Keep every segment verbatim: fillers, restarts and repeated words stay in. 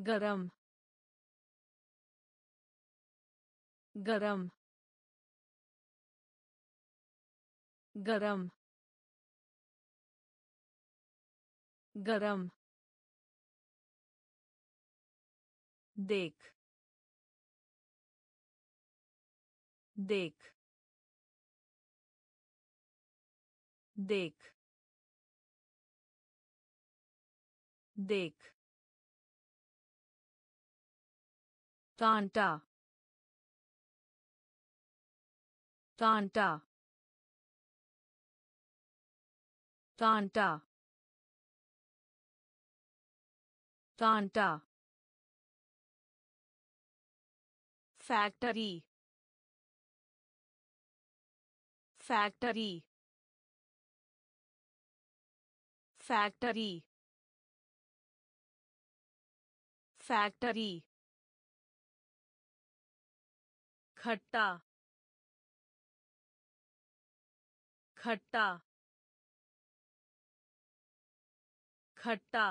गरम गरम गरम गरम देख देख देख देख कांटा कांटा कांटा कांटा फैक्ट्री फैक्ट्री फैक्ट्री फैक्ट्री खट्टा खट्टा खट्टा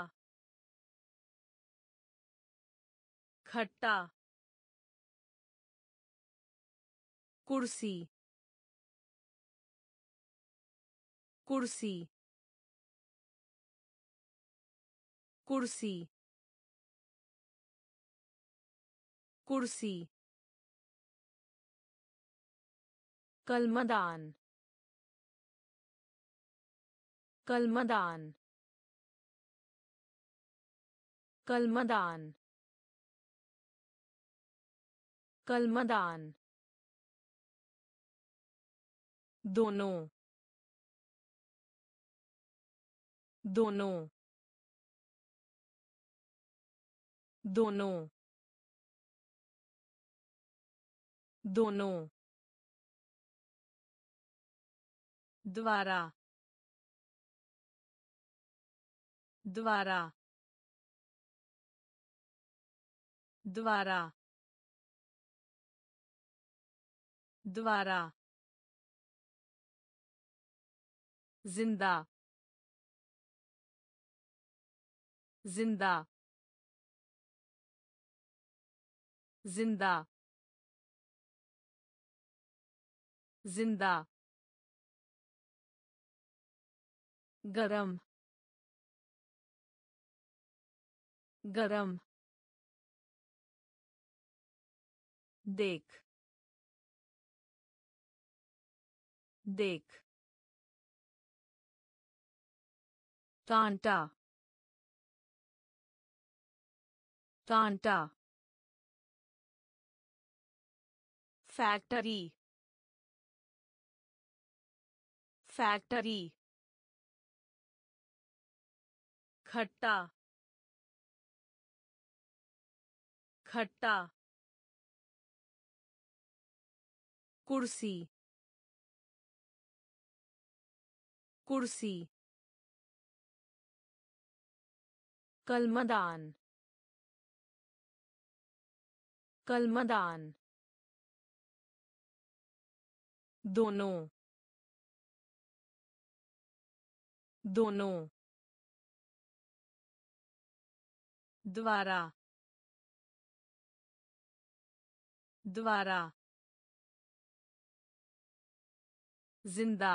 खट्टा कुर्सी कुर्सी कुर्सी कुर्सी कलमदान कलमदान कलमदान कलमदान दोनों दोनों दोनों दोनों द्वारा द्वारा द्वारा द्वारा जिंदा जिंदा जिंदा जिंदा गरम गरम देख देख कांटा कांटा फैक्ट्री फैक्ट्री खट्टा खट्टा कुर्सी कुर्सी कलमदान कलमदान दोनों दोनों द्वारा द्वारा जिंदा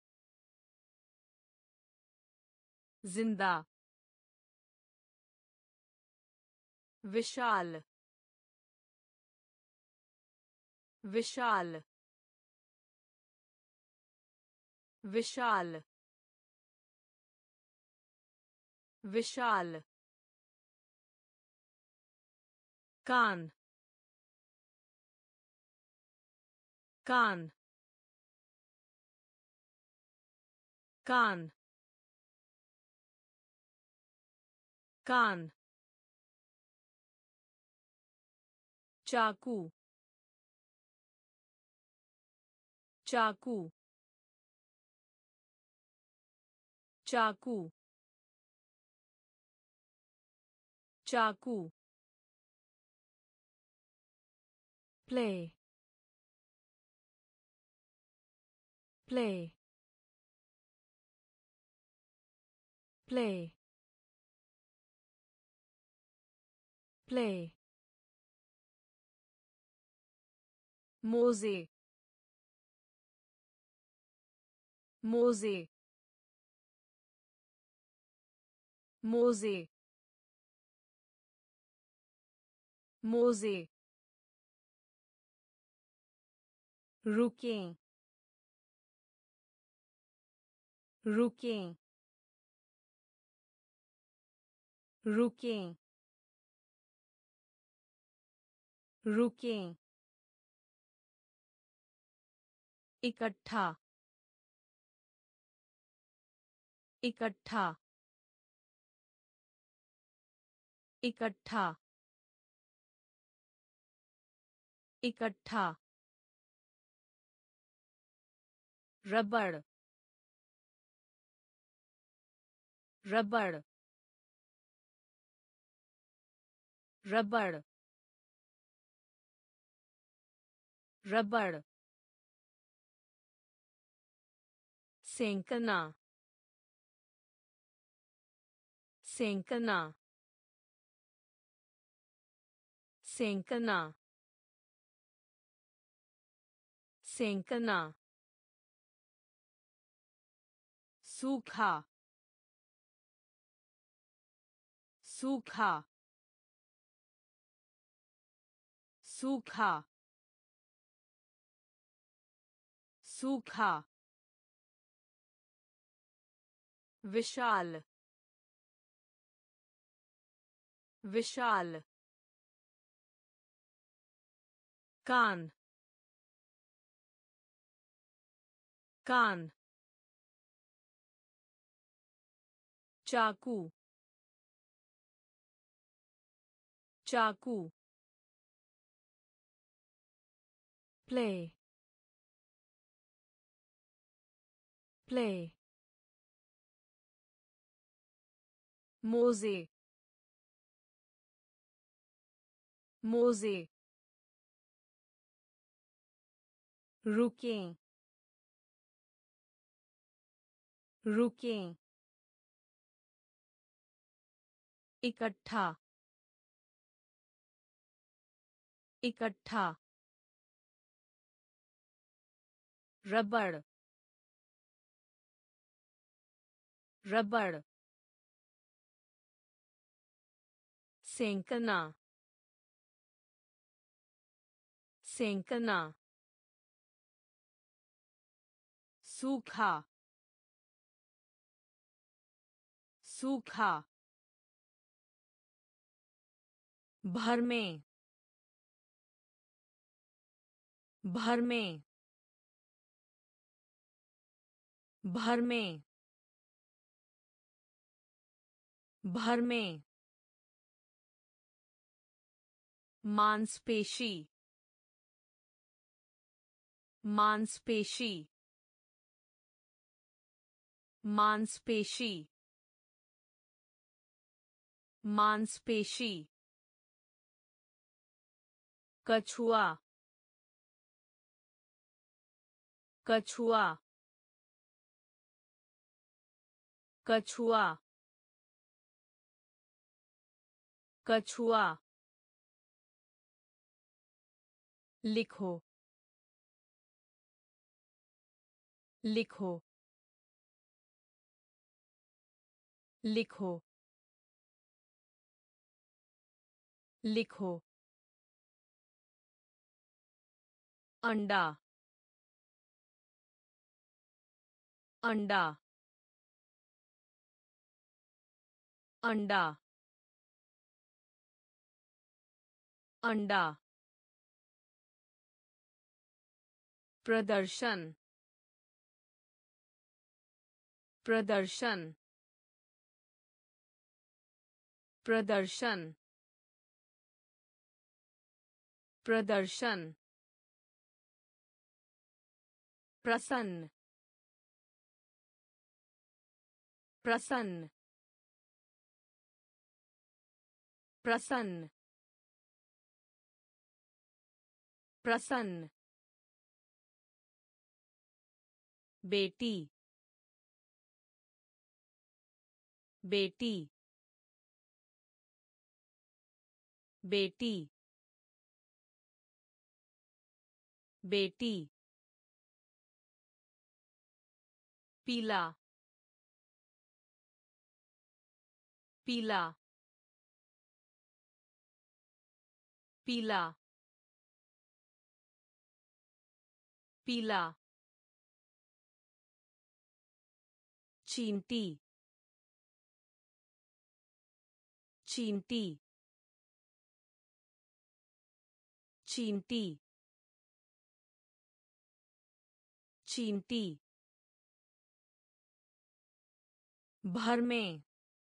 जिंदा विशाल विशाल विशाल विशाल कान कान कान कान चाकू चाकू चाकू चाकू play play play play, मोज़े, मोज़े, मोज़े, मोज़े, रुकें, रुकें, रुकें, रुकें, इकट्ठा, इकट्ठा, इकट्ठा, इकट्ठा, रबड़, रबड़, रबड़, रबड़, सेंकना, सेंकना, सेंकना, सेंकना, सूखा, सूखा, सूखा, सूखा, विशाल, विशाल, कान, कान, चाकू, चाकू, play, play, मोज़े, मोज़े, रुकें, रुकें, इकट्ठा, इकट्ठा, रबड़, रबड़, सेंकना, सेंकना, सूखा, सूखा, भर में, भर में, भर में, भर में, मांसपेशी, मांसपेशी, मांसपेशी, मांसपेशी, कछुआ, कछुआ, कछुआ, कछुआ, लिखो, लिखो, लिखो, लिखो, अंडा, अंडा, अंडा, अंडा, प्रदर्शन, प्रदर्शन, प्रदर्शन, प्रदर्शन, प्रसन्न, प्रसन्न, प्रसन्न, प्रसन्न, बेटी, बेटी, बेटी बेटी पीला पीला पीला पीला चींटी चींटी चींटी चींटी भर में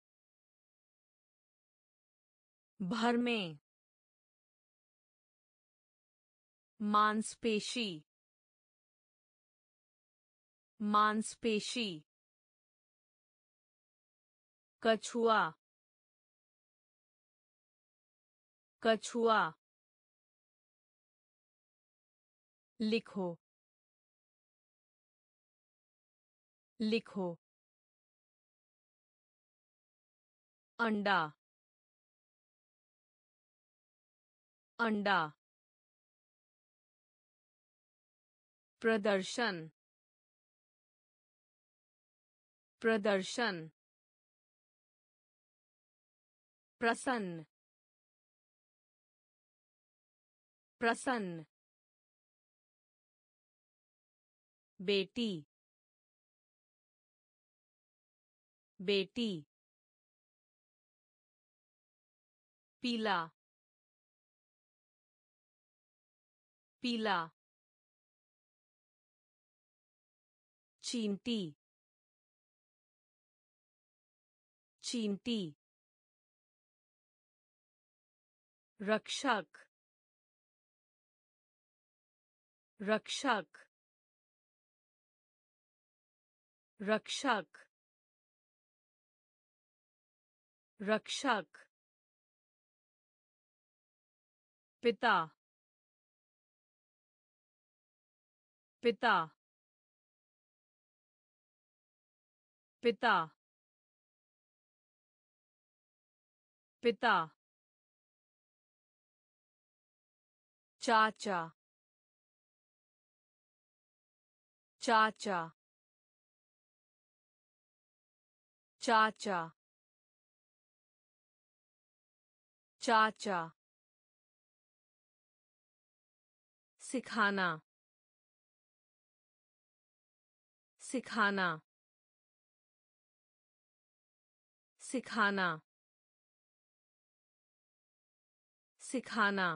भर में मांसपेशी मांसपेशी कछुआ कछुआ लिखो लिखो अंडा अंडा प्रदर्शन प्रदर्शन प्रसन्न प्रसन्न बेटी बेटी पीला पीला चींटी चींटी रक्षक रक्षक रक्षक रक्षक पिता पिता पिता पिता चाचा चाचा चाचा चाचा सिखाना सिखाना सिखाना सिखाना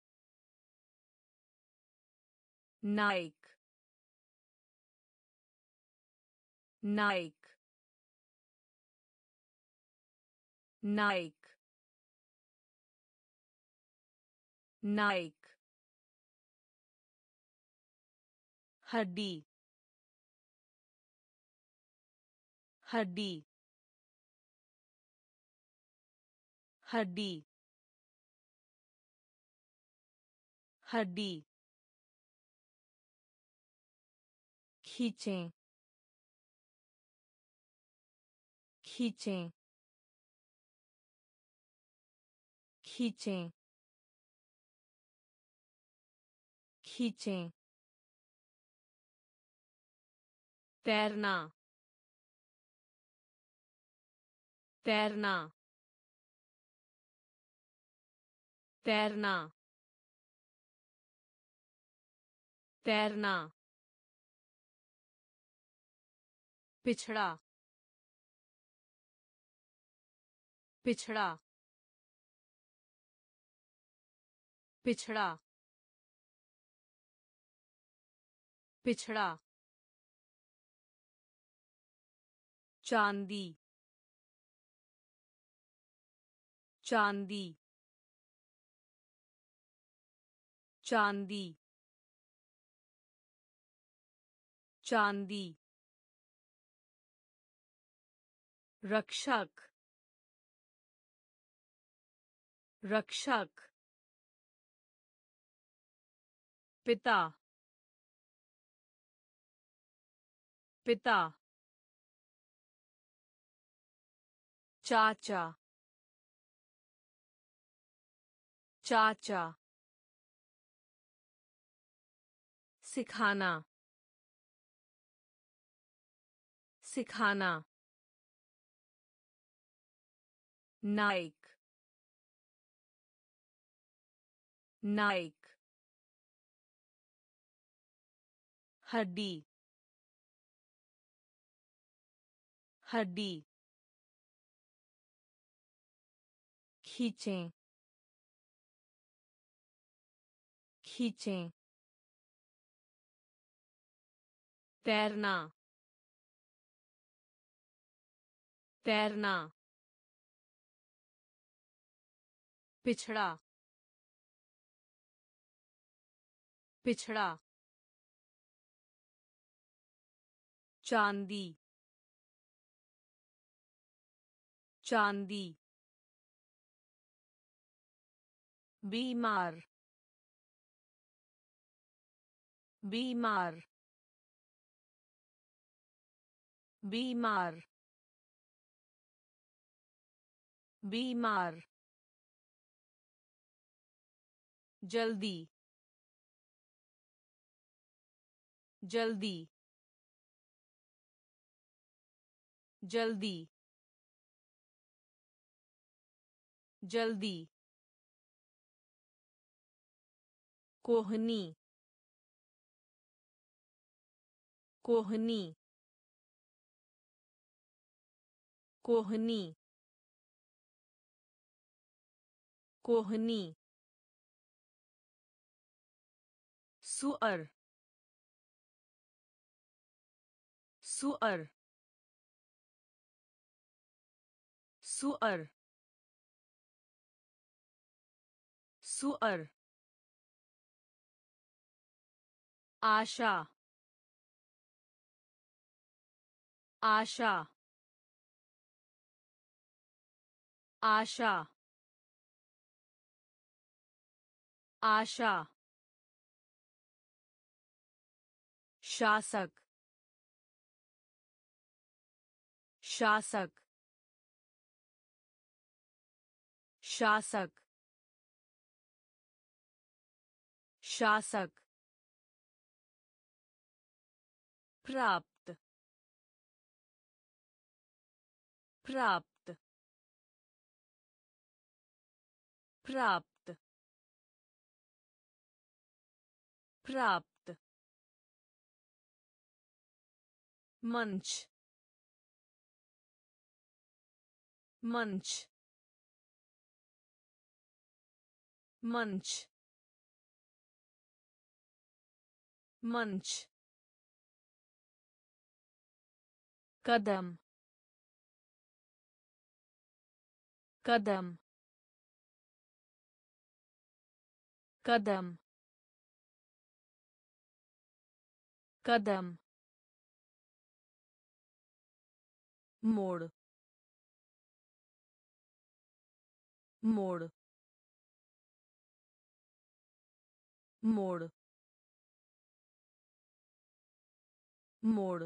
नाइक नाइक नाइक नाइक हड्डी हड्डी हड्डी हड्डी खींचें खींचें खींचें खींचें तैरना तैरना तैरना तैरना पिछड़ा पिछड़ा पिछड़ा पिछड़ा चांदी चांदी चांदी चांदी रक्षक रक्षक पिता पिता चाचा चाचा सिखाना सिखाना नायक नायक हड्डी हड्डी खींचें खींचें तैरना तैरना पिछड़ा पिछड़ा चांदी चांदी बीमार बीमार बीमार बीमार जल्दी जल्दी जल्दी जल्दी कोहनी कोहनी कोहनी कोहनी सुअर सुअर सुअर सुअर आशा आशा आशा आशा शासक शासक शासक शासक प्राप्त प्राप्त प्राप्त प्राप्त मंच मंच मंच मंच कदम कदम कदम कदम मोड़ मोड़ मोड़ मोड़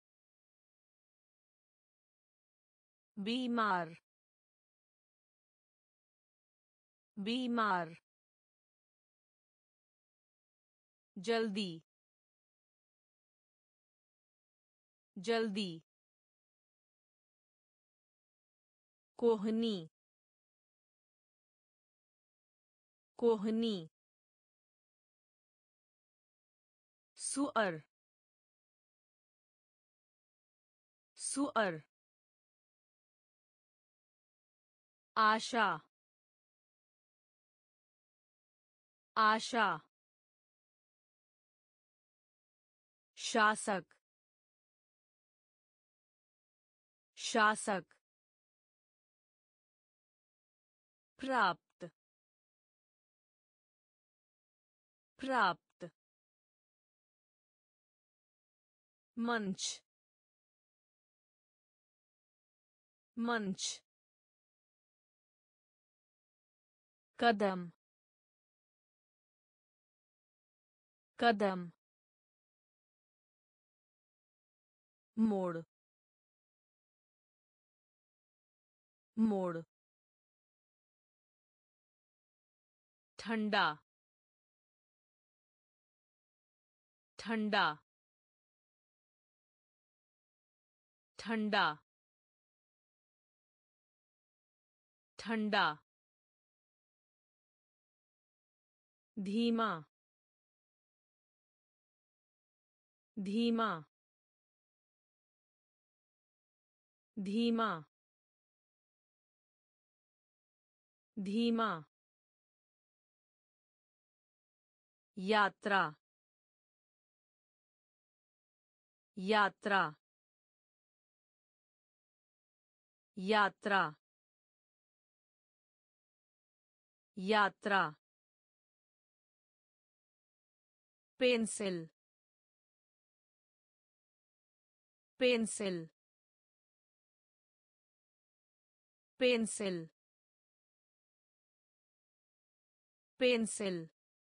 बीमार बीमार जल्दी जल्दी कोहनी कोहनी सुअर सुअर आशा आशा शासक शासक प्राप्त प्राप्त मंच मंच कदम कदम मोड़ मोड़ ठंडा ठंडा ठंडा ठंडा धीमा धीमा धीमा धीमा यात्रा यात्रा यात्रा यात्रा pencil pencil pencil pencil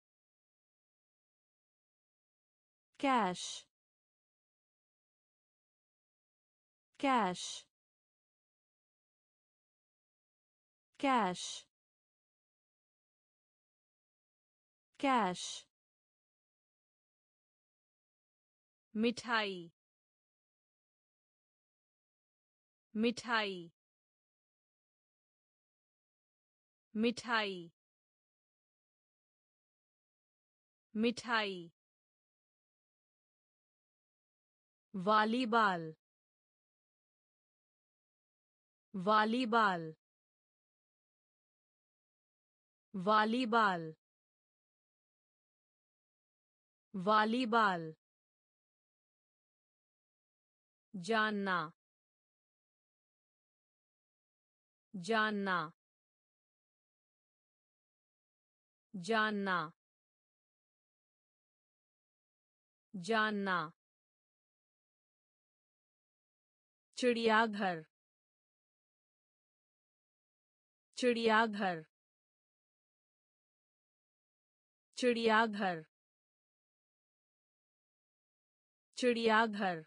cash cash cash cash मिठाई मिठाई मिठाई मिठाई वॉलीबॉल वॉलीबॉल वॉलीबॉल वॉलीबॉल जानना जानना जानना जानना चिड़ियाघर चिड़ियाघर चिड़ियाघर चिड़ियाघर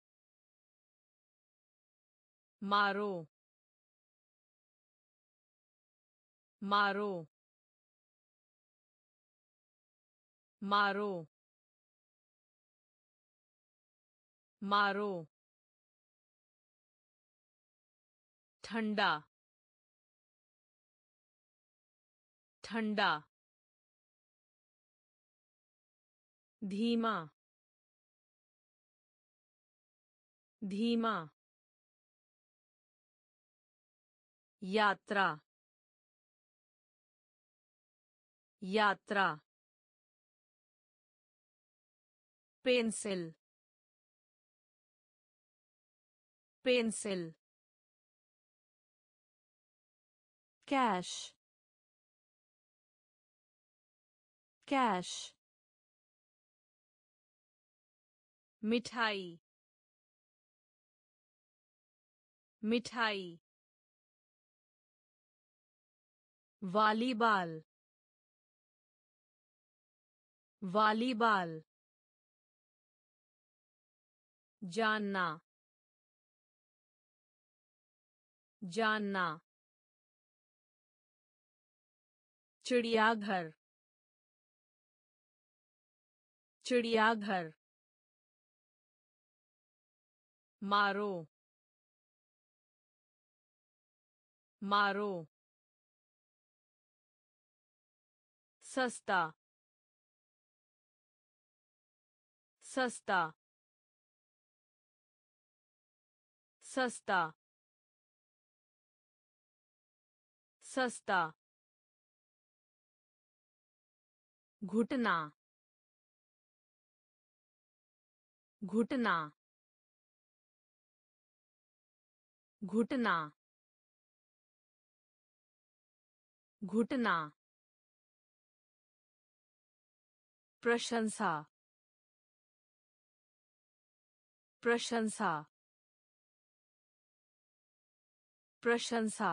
मारो मारो मारो मारो ठंडा ठंडा धीमा धीमा यात्रा यात्रा पेंसिल पेंसिल कैश कैश मिठाई मिठाई वॉलीबॉल वॉलीबॉल जानना जानना चिड़ियाघर चिड़ियाघर मारो मारो सस्ता सस्ता सस्ता सस्ता घुटना घुटना घुटना घुटना प्रशंसा प्रशंसा प्रशंसा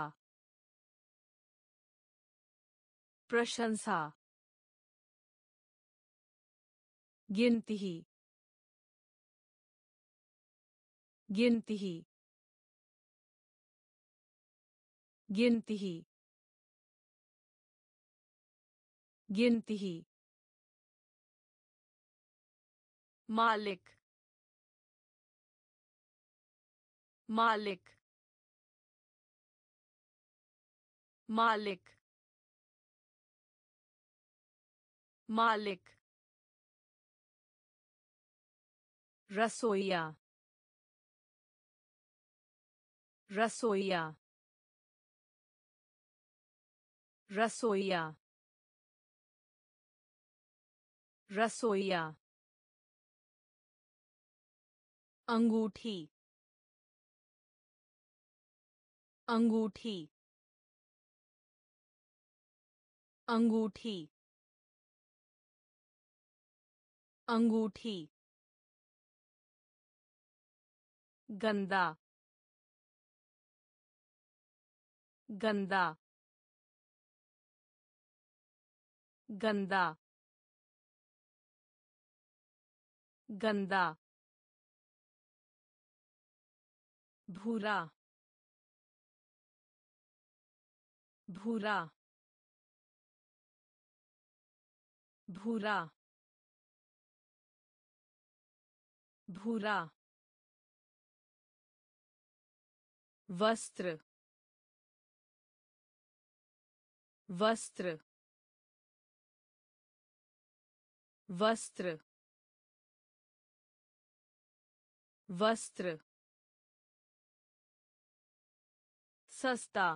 प्रशंसा गिनती गिनती गिनती गिनती ही मालिक मालिक मालिक मालिक रसोइया रसोइया रसोइया रसोइया अंगूठी अंगूठी अंगूठी अंगूठी गंदा गंदा गंदा गंदा भूरा भूरा भूरा भूरा वस्त्र वस्त्र वस्त्र वस्त्र सस्ता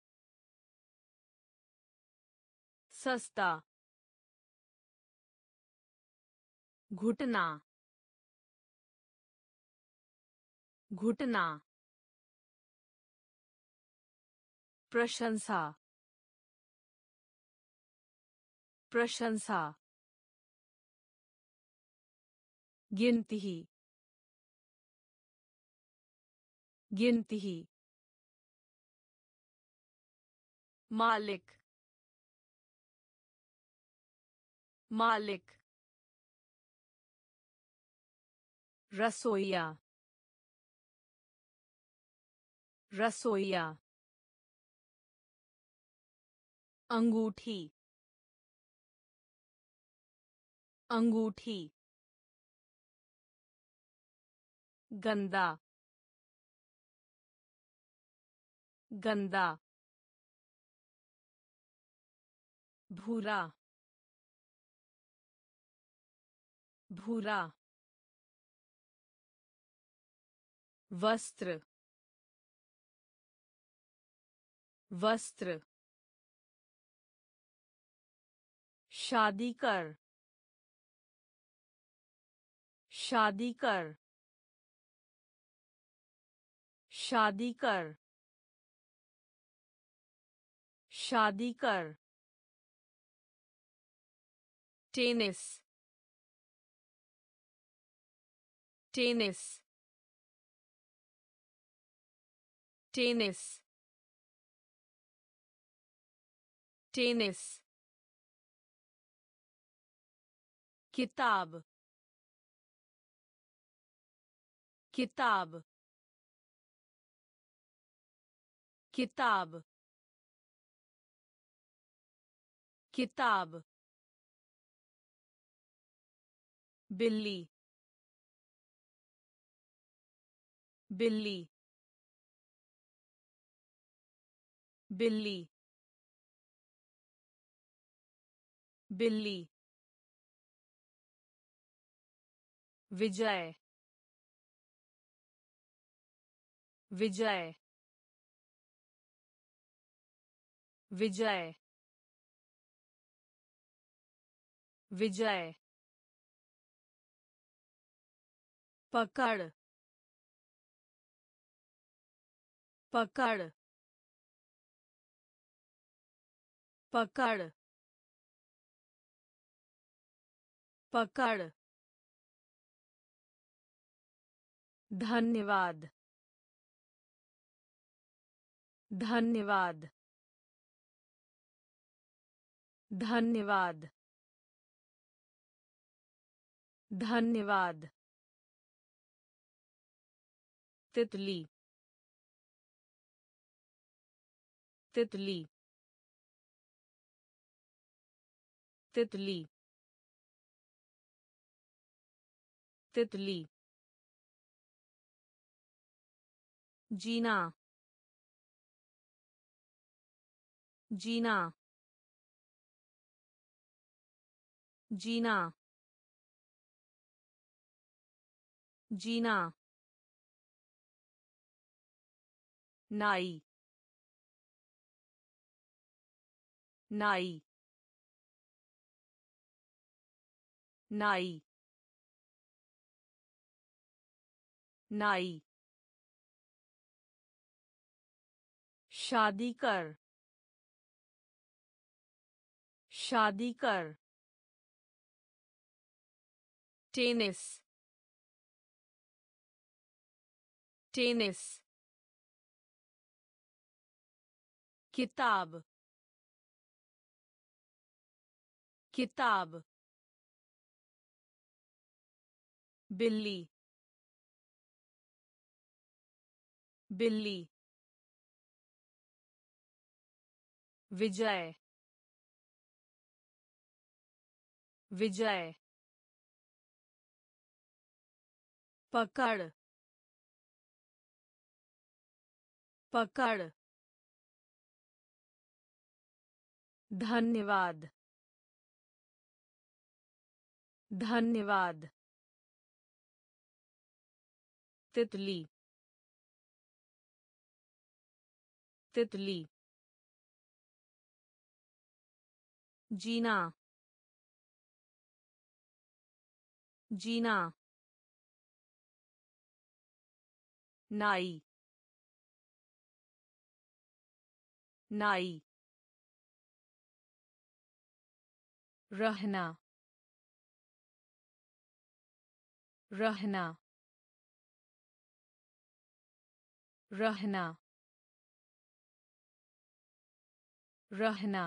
सस्ता घुटना घुटना प्रशंसा प्रशंसा गिनती ही गिनती ही मालिक मालिक रसोइया रसोइया अंगूठी अंगूठी गंदा गंदा भूरा भूरा वस्त्र वस्त्र शादी कर शादी कर शादी कर शादी कर टेनिस टेनिस टेनिस टेनिस किताब किताब किताब किताब बिल्ली बिल्ली बिल्ली बिल्ली विजय विजय विजय विजय पकड़ पकड़ पकड़ पकड़ धन्यवाद धन्यवाद धन्यवाद धन्यवाद तितली तितली तितली तितली जीना जीना जीना जीना नाई नाई नाई नाई शादी कर शादी कर टेनिस टेनिस किताब किताब बिल्ली बिल्ली विजय विजय पकड़ पकड़ धन्यवाद धन्यवाद तितली तितली जीना जीना नाई नाई रहना रहना रहना रहना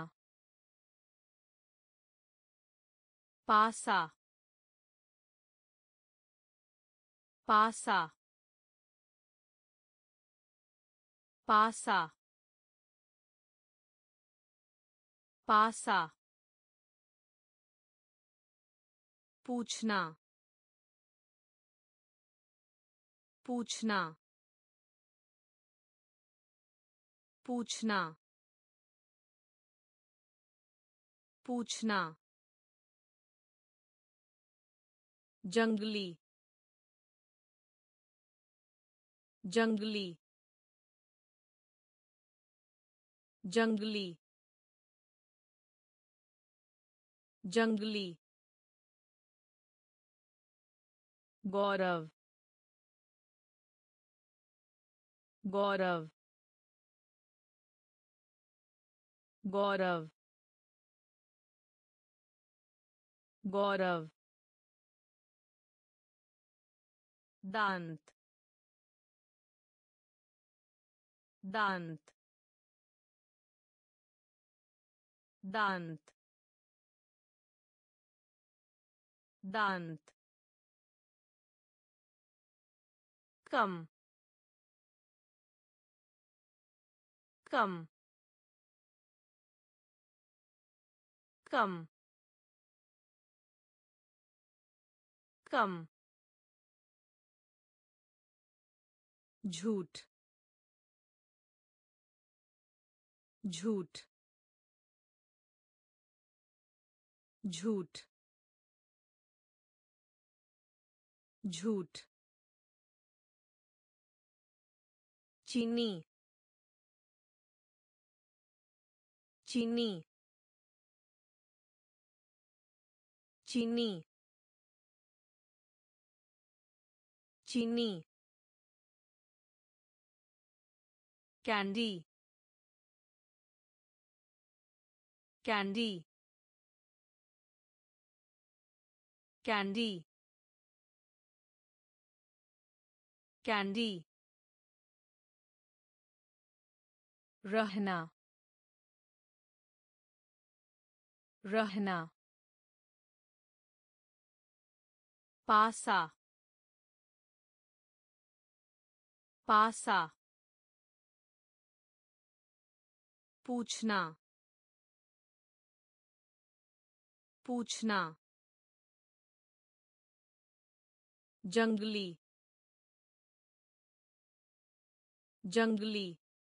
पासा पासा पासा पासा पूछना पूछना पूछना पूछना जंगली जंगली जंगली जंगली गौरव गौरव गौरव गौरव दांत दांत दांत दांत कम कम कम कम झूठ झूठ झूठ झूठ चीनी चीनी चीनी चीनी कैंडी कैंडी कैंडी कैंडी रहना रहना पासा पासा पूछना पूछना जंगली जंगली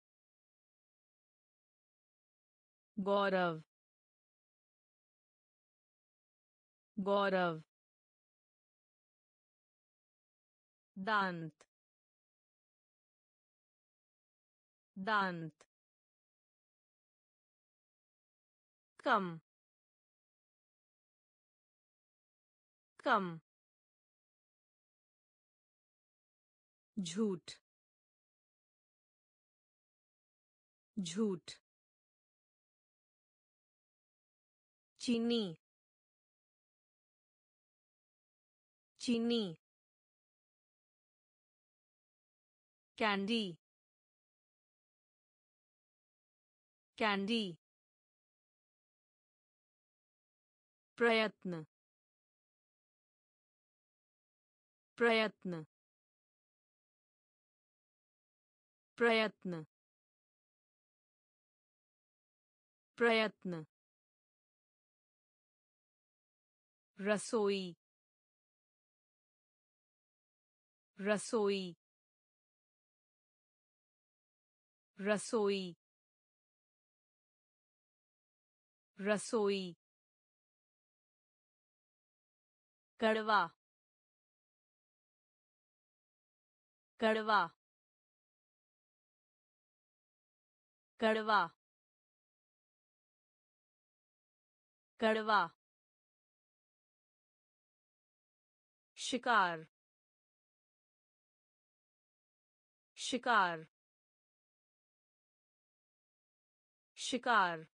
गौरव गौरव दांत दांत कम कम झूठ झूठ चीनी चीनी कैंडी कैंडी प्रयत्न प्रयत्न प्रयत्न प्रयत्न रसोई रसोई रसोई रसोई कड़वा कड़वा कड़वा कड़वा शिकार शिकार शिकार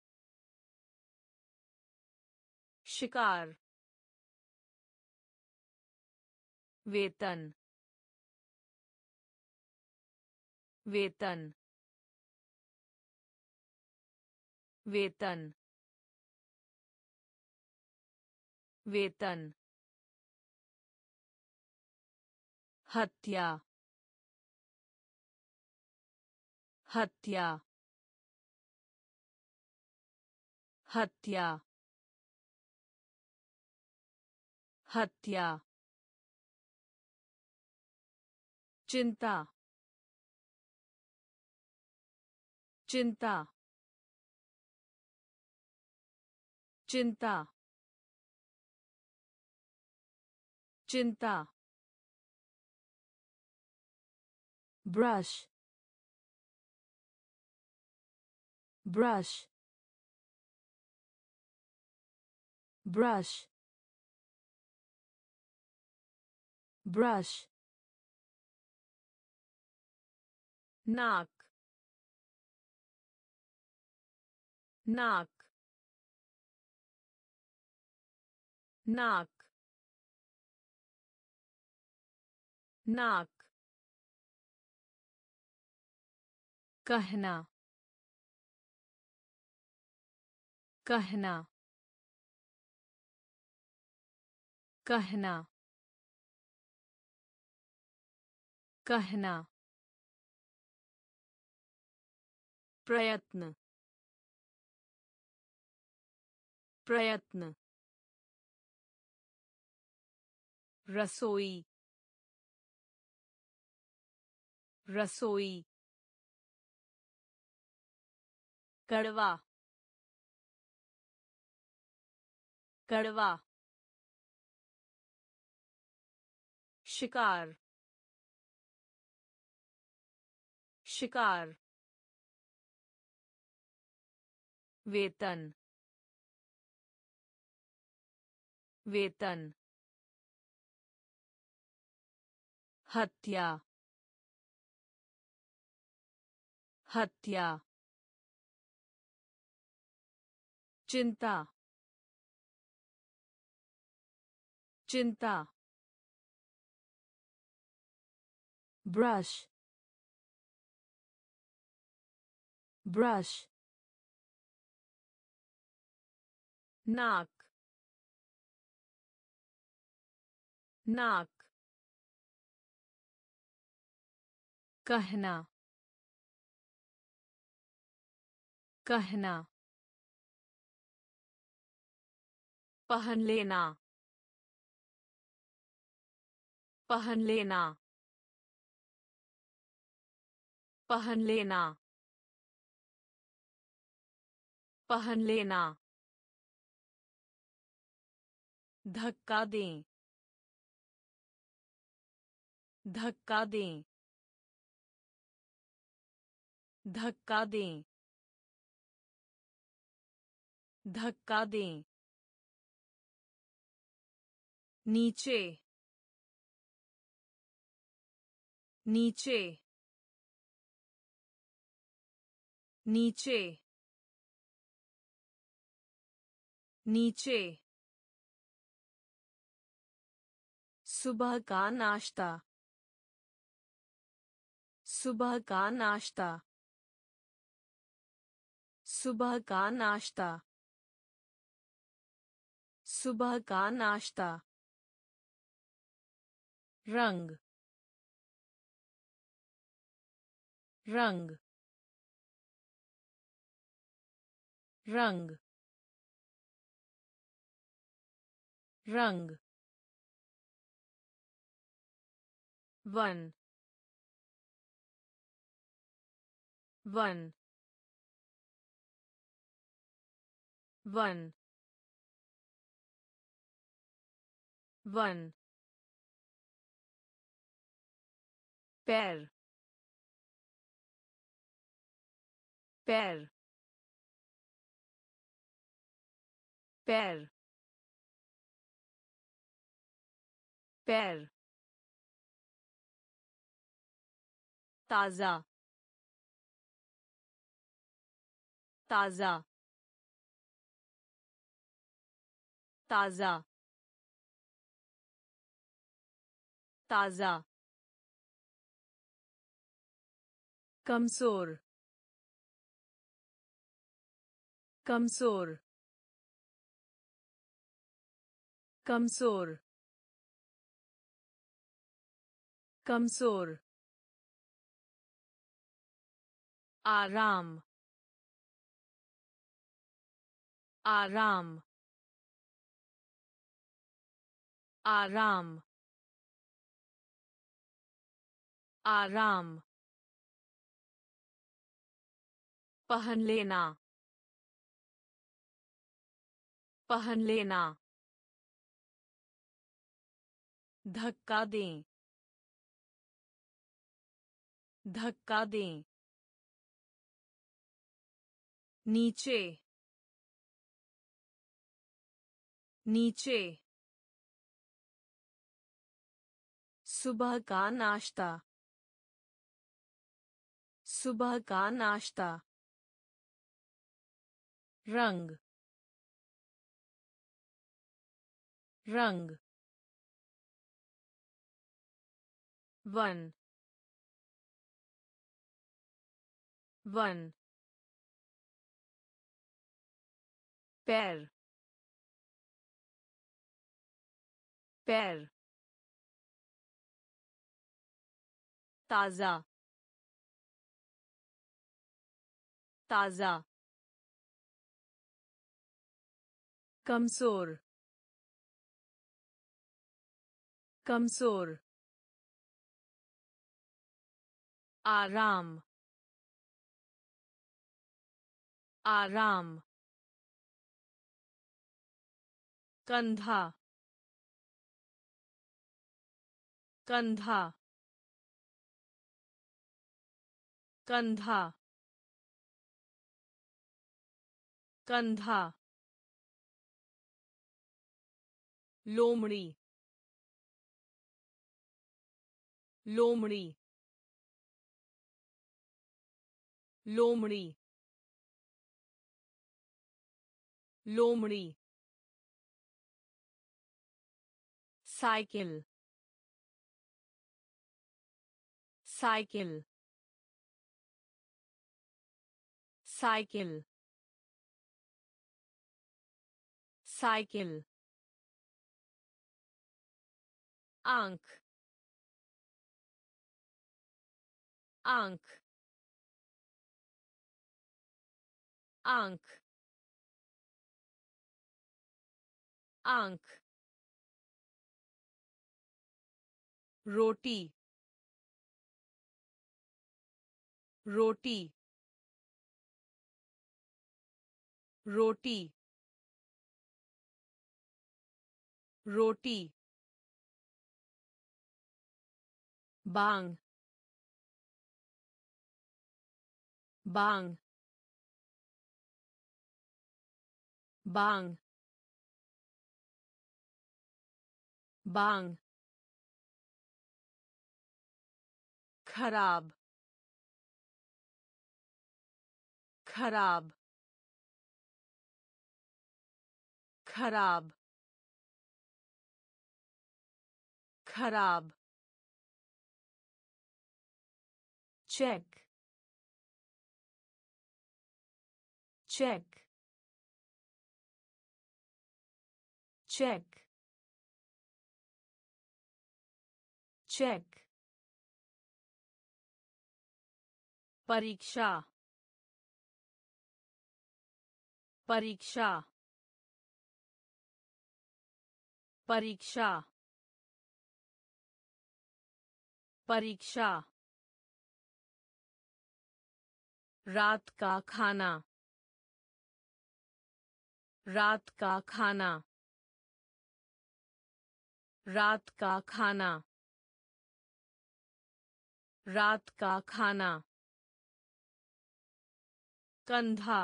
शिकार वेतन वेतन वेतन वेतन हत्या हत्या हत्या हत्या चिंता चिंता चिंता चिंता ब्रश ब्रश ब्रश ब्रश नाक नाक नाक नाक कहना कहना कहना कहना प्रयत्न प्रयत्न रसोई रसोई कड़वा कड़वा शिकार शिकार वेतन वेतन हत्या हत्या चिंता चिंता ब्रश ब्रश नाक नाक कहना कहना पहन लेना पहन लेना पहन लेना पहन लेना धक्का दें धक्का दें धक्का दें धक्का दें नीचे नीचे नीचे नीचे सुबह का नाश्ता सुबह का नाश्ता सुबह का नाश्ता सुबह का नाश्ता रंग रंग रंग रंग one one one one pair पैर पैर पैर ताज़ा ताज़ा ताज़ा ताज़ा कमजोर कमजोर कमजोर कमजोर आराम आराम आराम आराम पहन लेना पहन लेना धक्का दें धक्का दें नीचे नीचे सुबह का नाश्ता सुबह का नाश्ता रंग रंग वन वन पैर पैर ताज़ा ताज़ा कमजोर कमजोर आराम आराम कंधा कंधा कंधा कंधा लोमड़ी लोमड़ी लोमड़ी लोमड़ी साइकिल साइकिल साइकिल साइकिल आंख आंख आंख आंख रोटी रोटी रोटी रोटी बांग बांग बांग बांग खराब खराब खराब खराब चेक चेक चेक चेक परीक्षा परीक्षा परीक्षा परीक्षा रात का खाना रात का खाना रात का खाना रात का खाना कंधा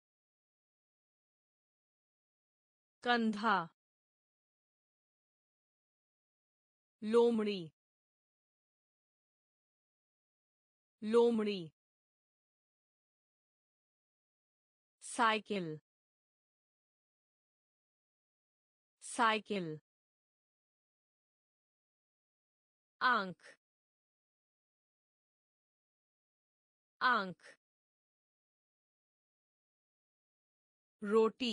कंधा लोमड़ी लोमड़ी साइकिल साइकिल आंख आंख रोटी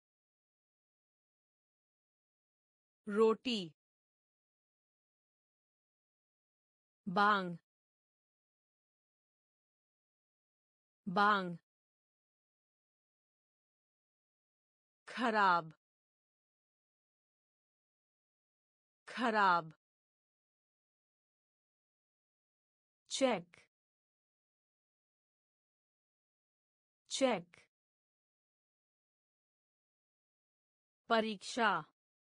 रोटी बांग बांग खराब खराब चेक चेक परीक्षा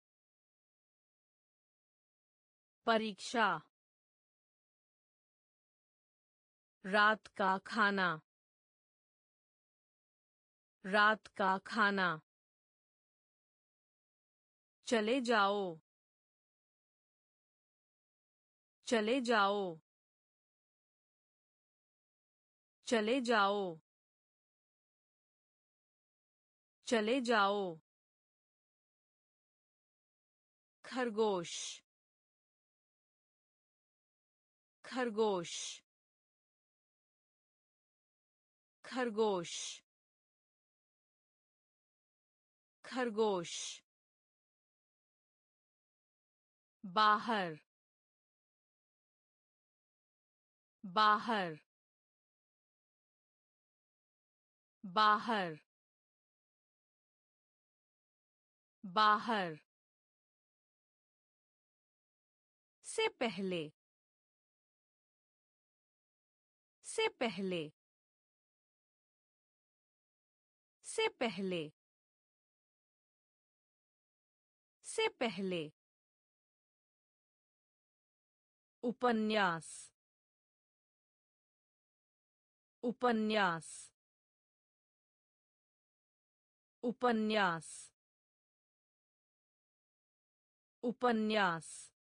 परीक्षा रात का खाना रात का खाना चले जाओ चले जाओ चले जाओ चले जाओ खरगोश खरगोश खरगोश खरगोश बाहर बाहर बाहर बाहर से पहले से पहले से पहले से पहले उपन्यास उपन्यास उपन्यास उपन्यास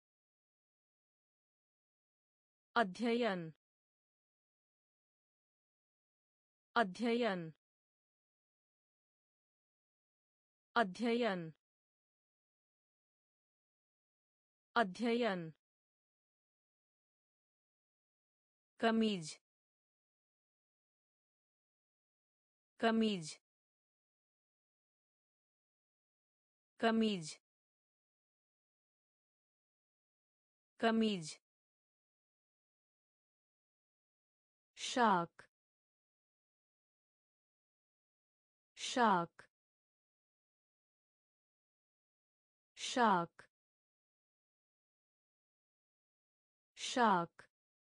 अध्ययन अध्ययन अध्ययन अध्ययन कमीज कमीज कमीज कमीज शाक शाक शाक शाक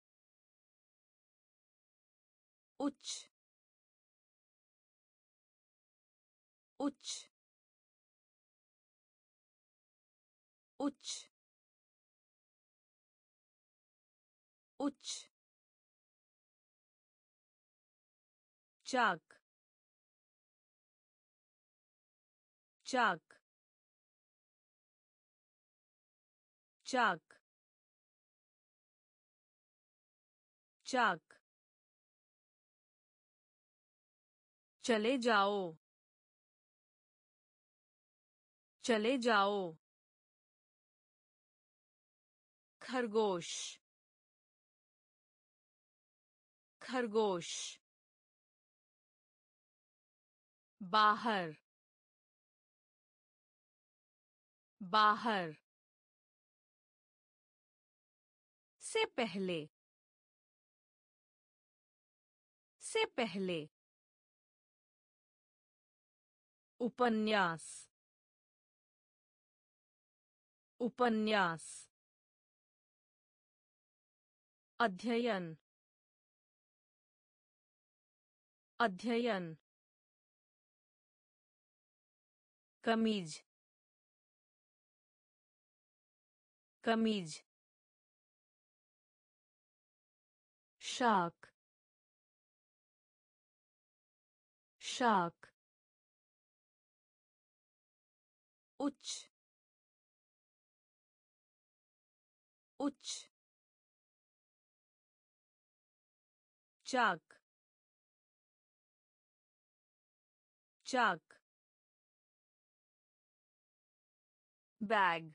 उच्च उच्च उच्च उच्च चाक चाक चाक चाक चले जाओ चले जाओ खरगोश खरगोश बाहर बाहर से पहले से पहले उपन्यास उपन्यास अध्ययन अध्ययन कमीज कमीज शाक शाक उच्च उच्च चाक चाक बैग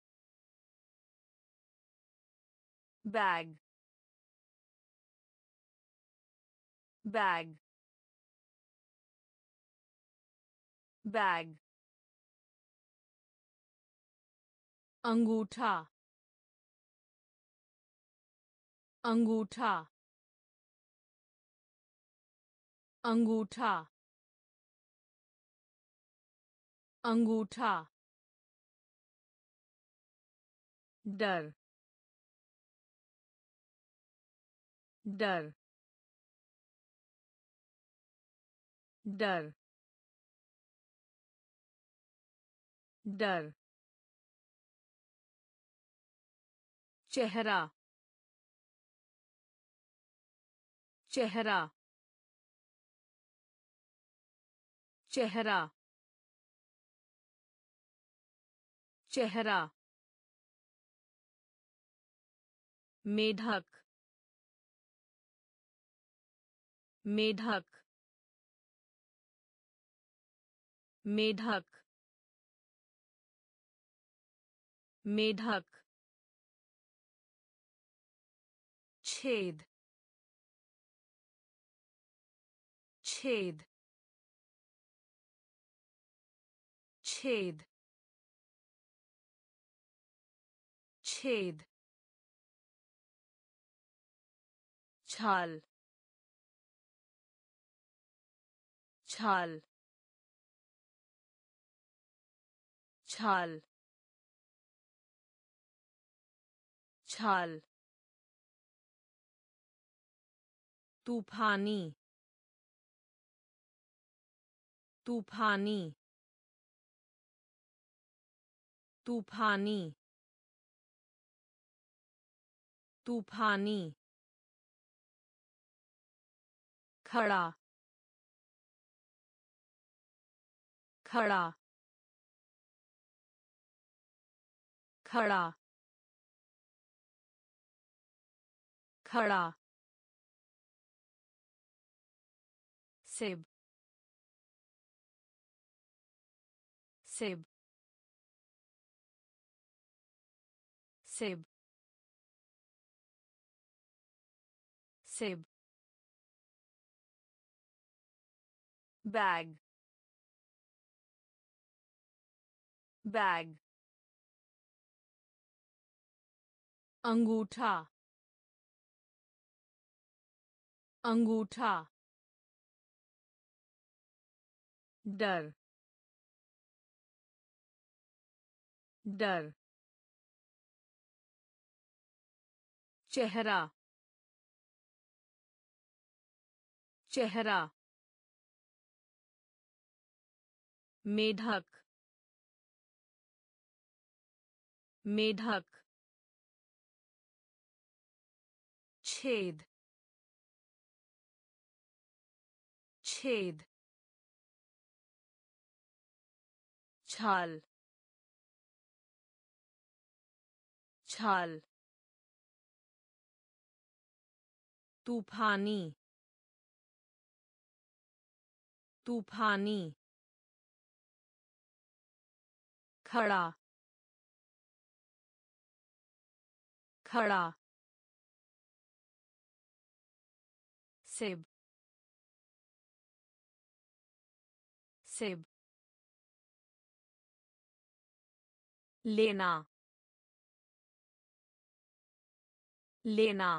बैग बैग बैग अंगूठा अंगूठा अंगूठा अंगूठा डर डर डर डर चेहरा चेहरा चेहरा चेहरा मेढक मेढक मेढक मेढक छेद छेद छेद छेद छाल छाल छाल छाल तूफानी तूफानी तूफानी तूफानी खड़ा खड़ा खड़ा खड़ा सेब सेब सेब सेब बैग बैग अंगूठा अंगूठा डर डर चेहरा चेहरा मेढक मेढक छेद छेद छाल छाल तूफानी तूफानी खड़ा खड़ा सेब सेब लेना लेना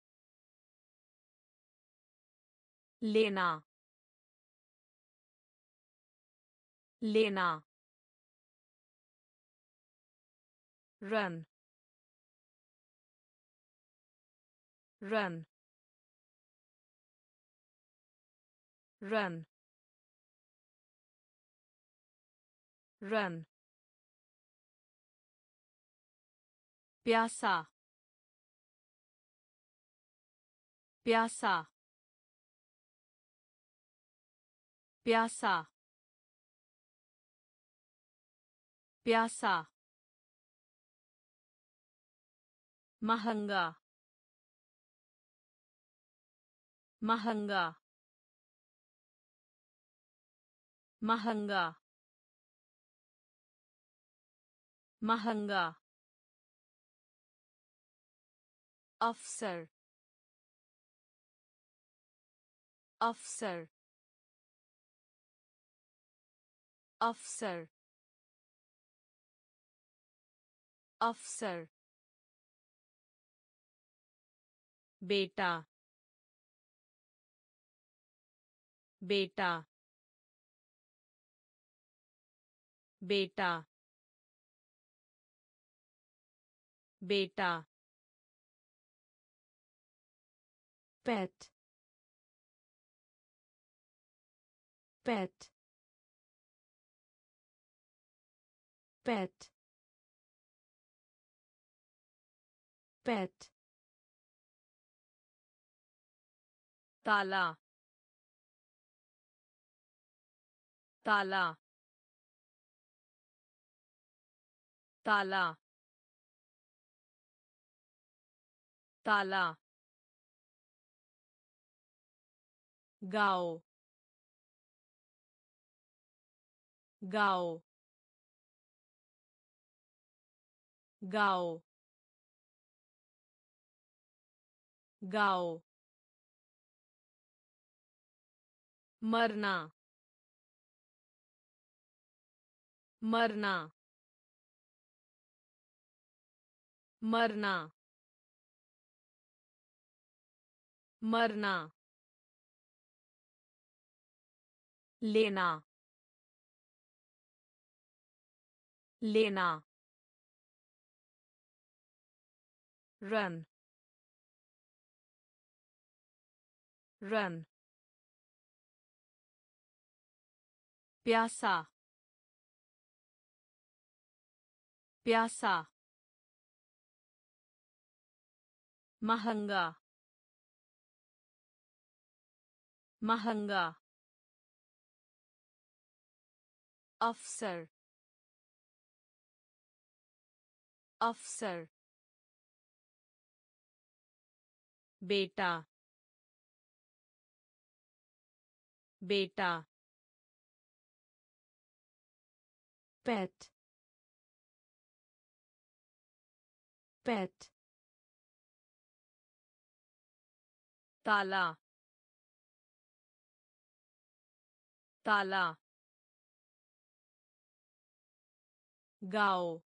लेना लेना रन रन रन रन प्यासा प्यासा प्यासा प्यासा महंगा महंगा महंगा महंगा अफसर अफसर अफसर अफसर बेटा बेटा बेटा बेटा पेट पेट पेट पेट ताला ताला ताला ताला गाओ गाओ गाओ गाओ मरना मरना मरना मरना लेना लेना रन रन प्यासा प्यासा महंगा महंगा अफसर अफसर बेटा बेटा पेट पेट ताला ताला गाओ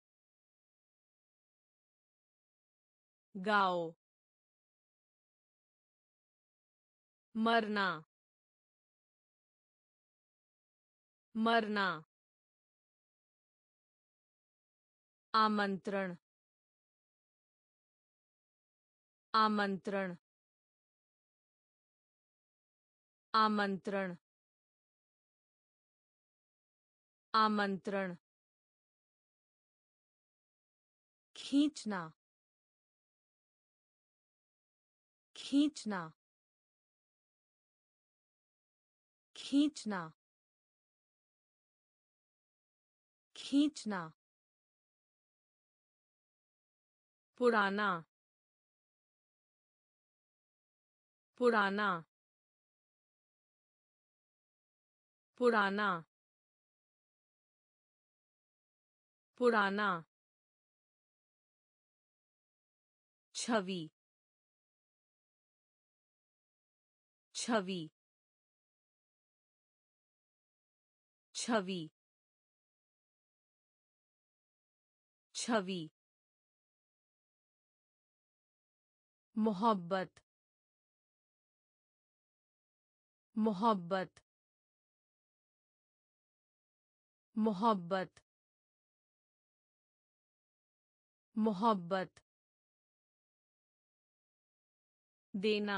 गाओ मरना मरना आमंत्रण आमंत्रण आमंत्रण आमंत्रण खींचना खींचना खींचना खींचना पुराना पुराना पुराना पुराना छवि छवि छवि छवि मोहब्बत मोहब्बत मोहब्बत मोहब्बत देना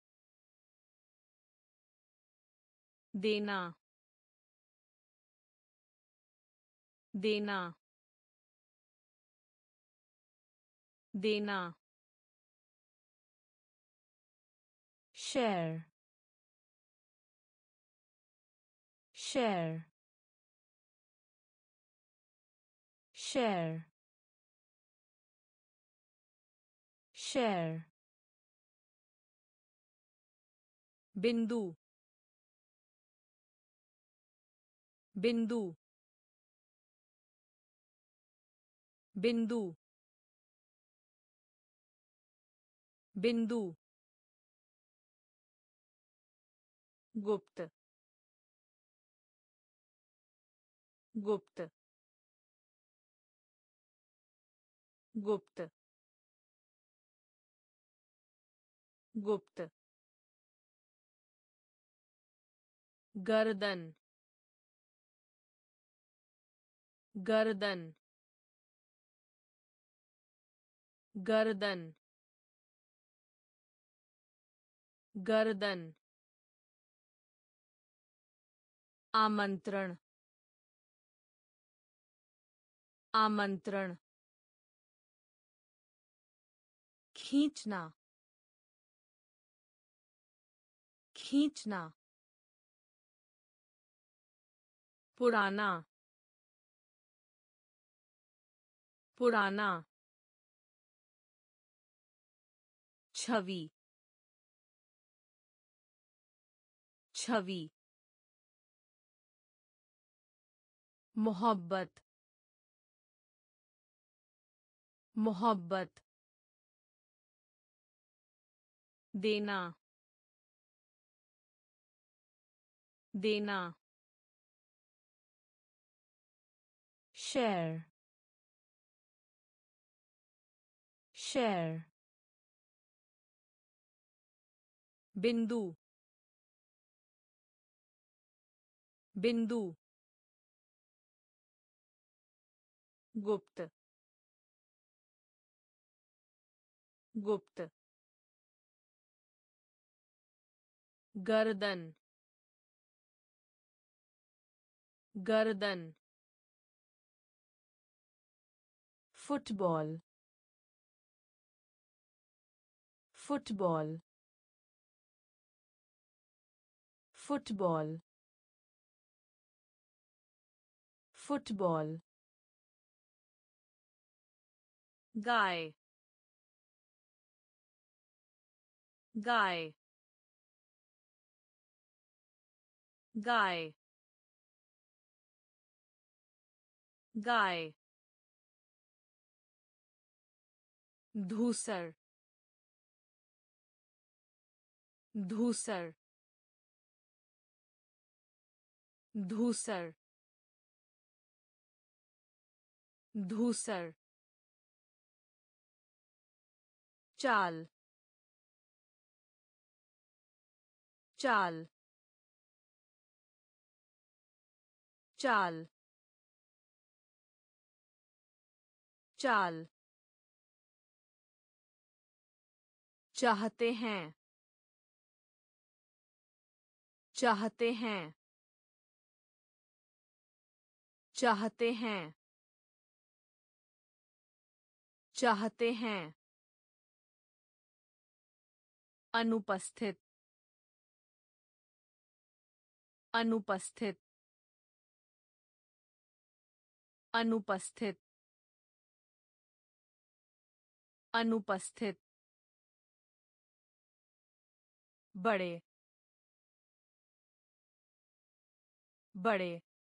देना देना देना share share share share बिंदु बिंदु बिंदु बिंदु गुप्त गुप्त गुप्त गुप्त गर्दन गर्दन गर्दन गर्दन आमंत्रण आमंत्रण खींचना खींचना पुराना पुराना छवि छवि मोहब्बत मोहब्बत देना देना share share बिंदु बिंदु गुप्त गुप्त गर्दन गर्दन फुटबॉल फुटबॉल फुटबॉल फुटबॉल गाय गाय गाय गाय धूसर धूसर धूसर धूसर चाल चाल चाल चाल चाहते हैं चाहते हैं चाहते हैं चाहते हैं अनुपस्थित अनुपस्थित अनुपस्थित अनुपस्थित बड़े बड़े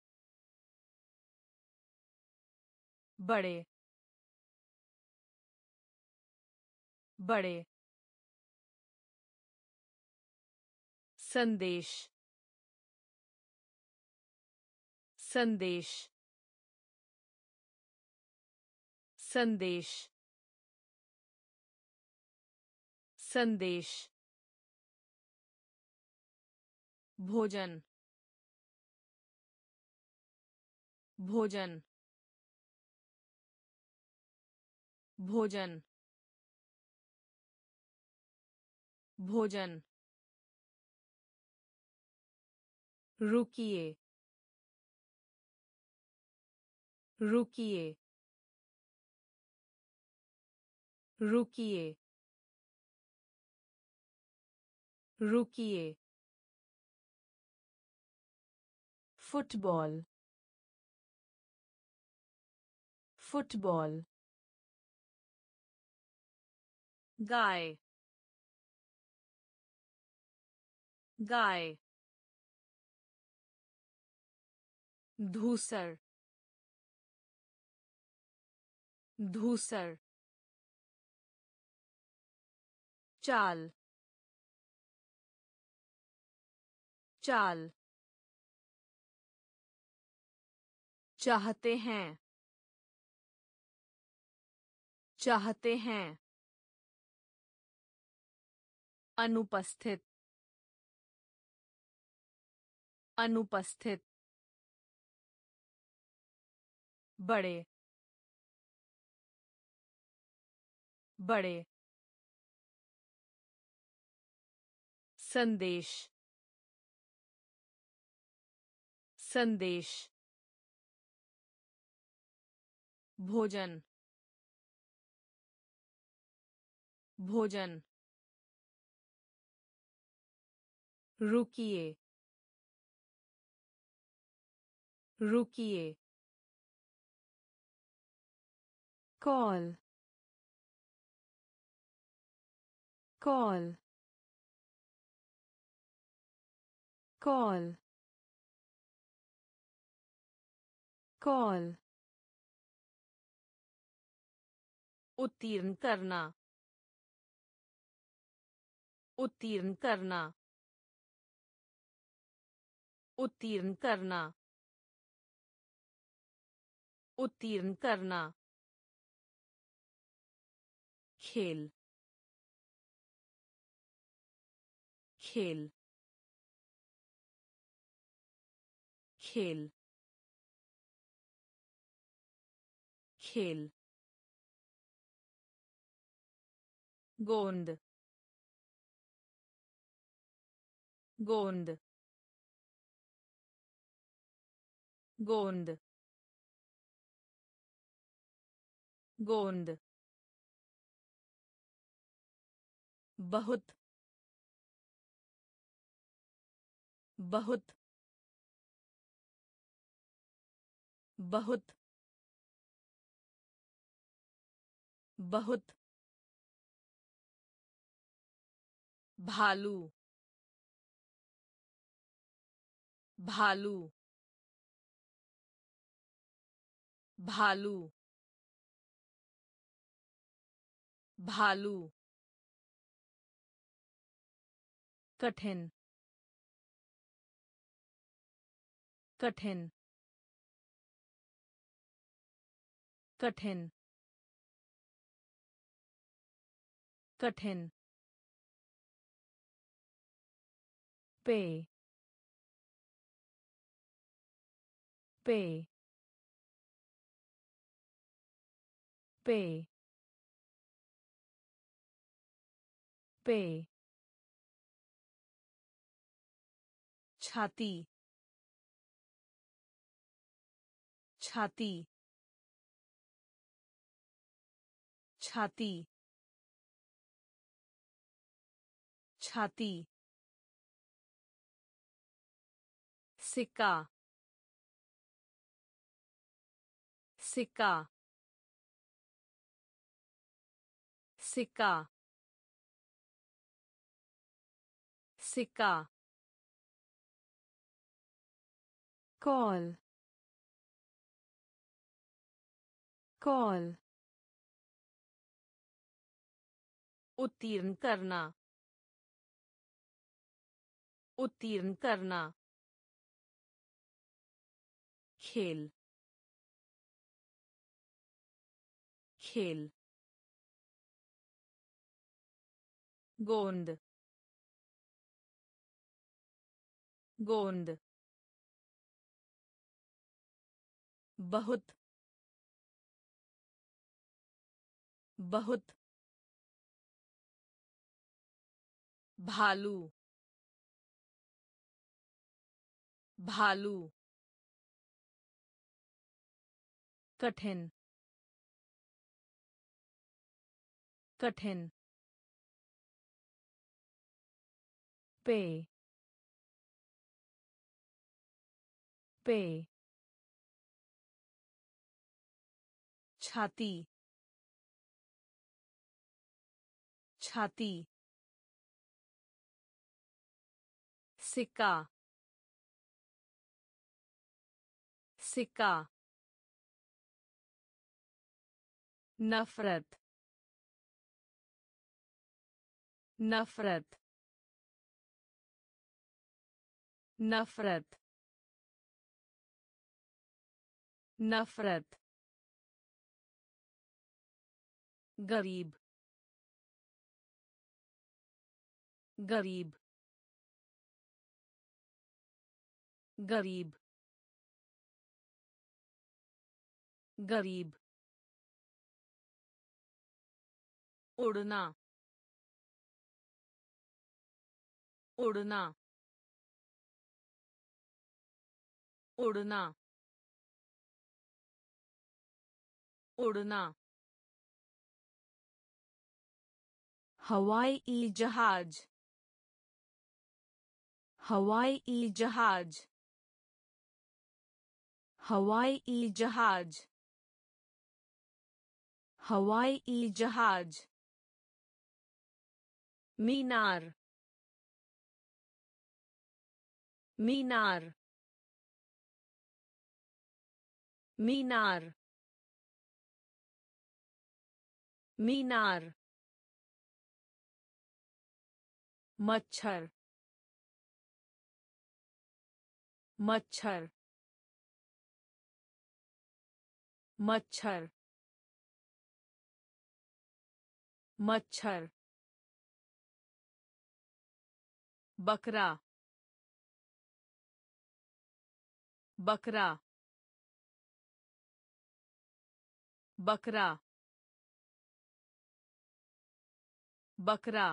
बड़े बड़े संदेश संदेश संदेश संदेश भोजन भोजन भोजन भोजन रुकिए रुकिए रुकिए रुकिए फुटबॉल फुटबॉल गाय गाय धूसर धूसर चाल चाल चाहते हैं चाहते हैं अनुपस्थित अनुपस्थित बड़े बड़े संदेश संदेश भोजन भोजन रुकिए रुकिए कॉल कॉल कॉल कॉल उत्तीर्ण करना उत्तीर्ण करना उत्तीर्ण करना उत्तीर्ण करना खेल खेल खेल खेल गोंद गोंद गोंद गोंद बहुत बहुत बहुत बहुत भालू भालू भालू भालू कठिन कठिन कठिन कठिन पे पे पे पे छाती छाती छाती छाती सिक्का सिक्का सिक्का सिक्का कॉल कॉल उत्तीर्ण करना उत्तीर्ण करना खेल खेल गोंद गोंद बहुत बहुत भालू भालू कठिन कठिन पे पे छाती छाती सिक्का सिक्का नफरत नफरत नफरत नफरत गरीब गरीब गरीब गरीब उड़ना उड़ना उड़ना उड़ना हवाई जहाज हवाई जहाज हवाई जहाज हवाई जहाज मीनार मीनार मीनार मीनार मच्छर मच्छर मच्छर मच्छर बकरा बकरा बकरा बकरा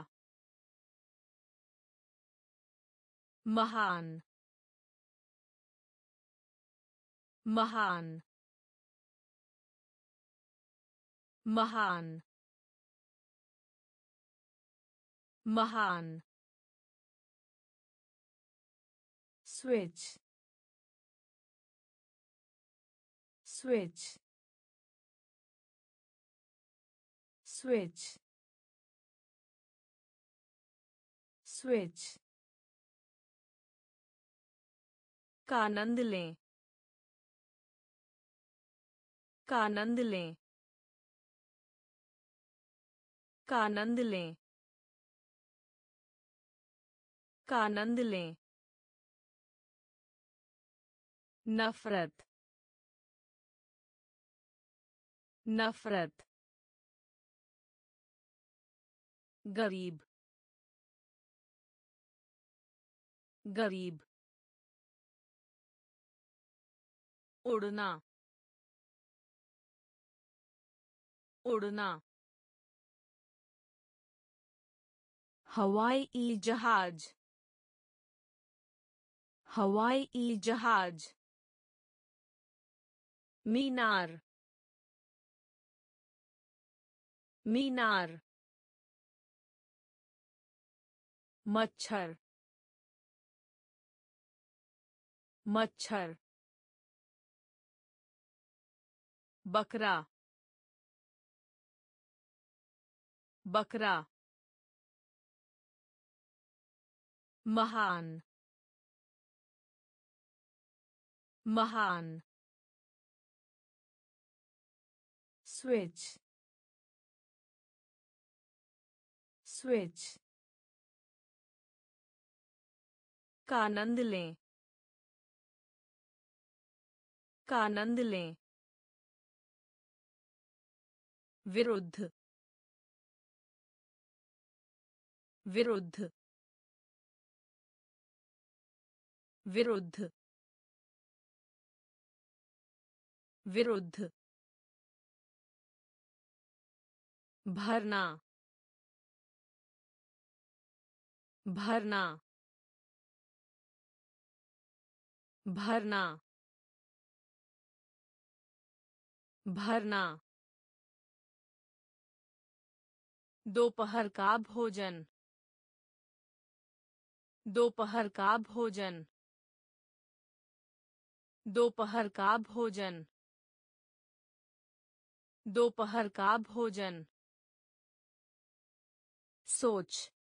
महान महान महान महान स्विच स्विच स्विच स्विच का आनंद लें का आनंद लें का आनंद लें का आनंद लें नफरत नफरत गरीब गरीब उड़ना उड़ना हवाई जहाज हवाई जहाज मीनार मीनार मच्छर मच्छर बकरा बकरा महान महान switch switch का आनंद लें का आनंद लें विरुद्ध विरुद्ध विरुद्ध विरुद्ध भरना भरना भरना भरना दोपहर का भोजन दोपहर का भोजन दोपहर का भोजन दोपहर का भोजन सोच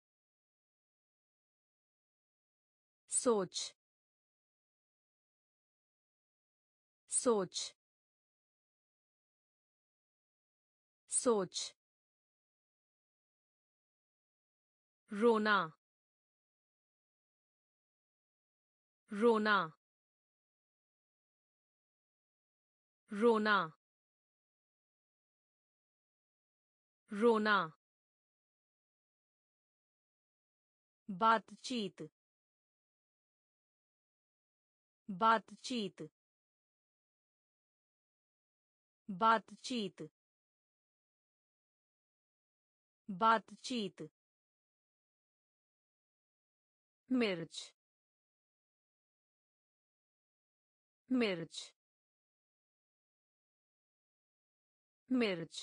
सोच सोच सोच रोना रोना रोना रोना बातचीत बातचीत बातचीत बातचीत मिर्च मिर्च मिर्च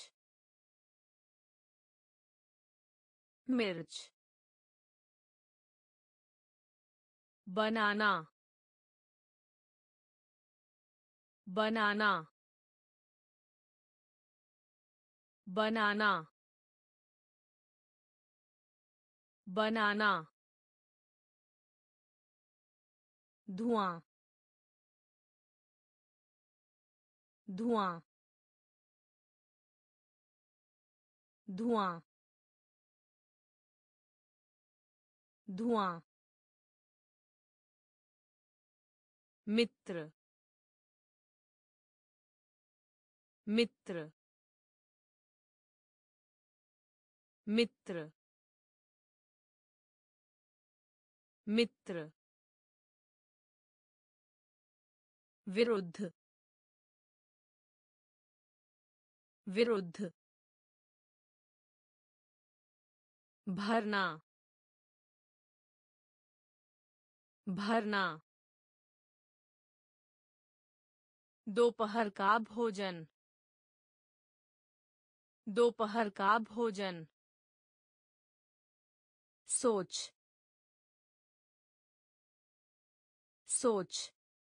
मिर्च बनाना बनाना बनाना बनाना धुआं धुआं धुआं धुआं मित्र मित्र मित्र मित्र विरुद्ध विरुद्ध भरना भरना दोपहर का भोजन दोपहर का भोजन सोच सोच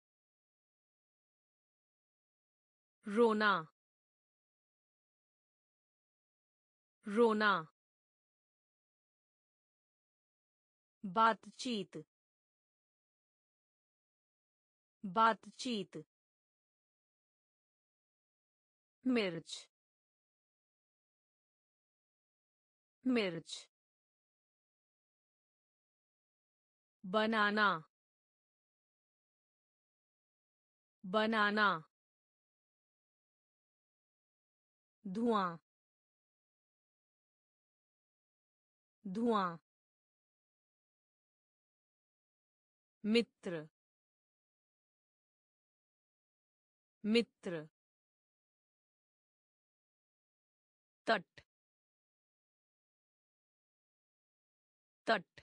रोना रोना बातचीत बातचीत मिर्च मिर्च बनाना बनाना धुआं धुआं मित्र मित्र तट तट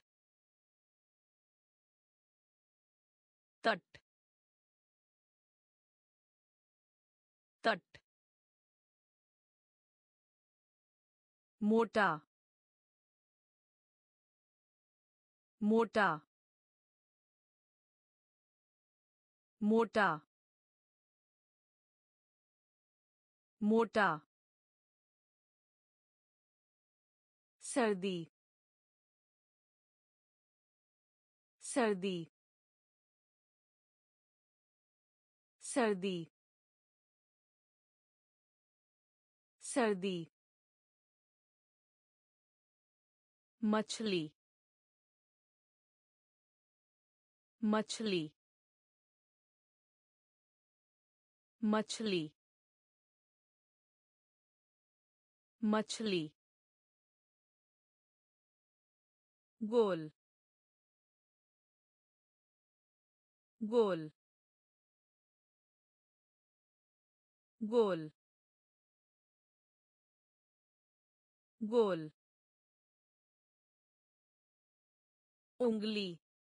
तट तट मोटा मोटा मोटा मोटा सर्दी सर्दी सर्दी सर्दी मछली मछली मछली मछली गोल गोल गोल गोल उंगली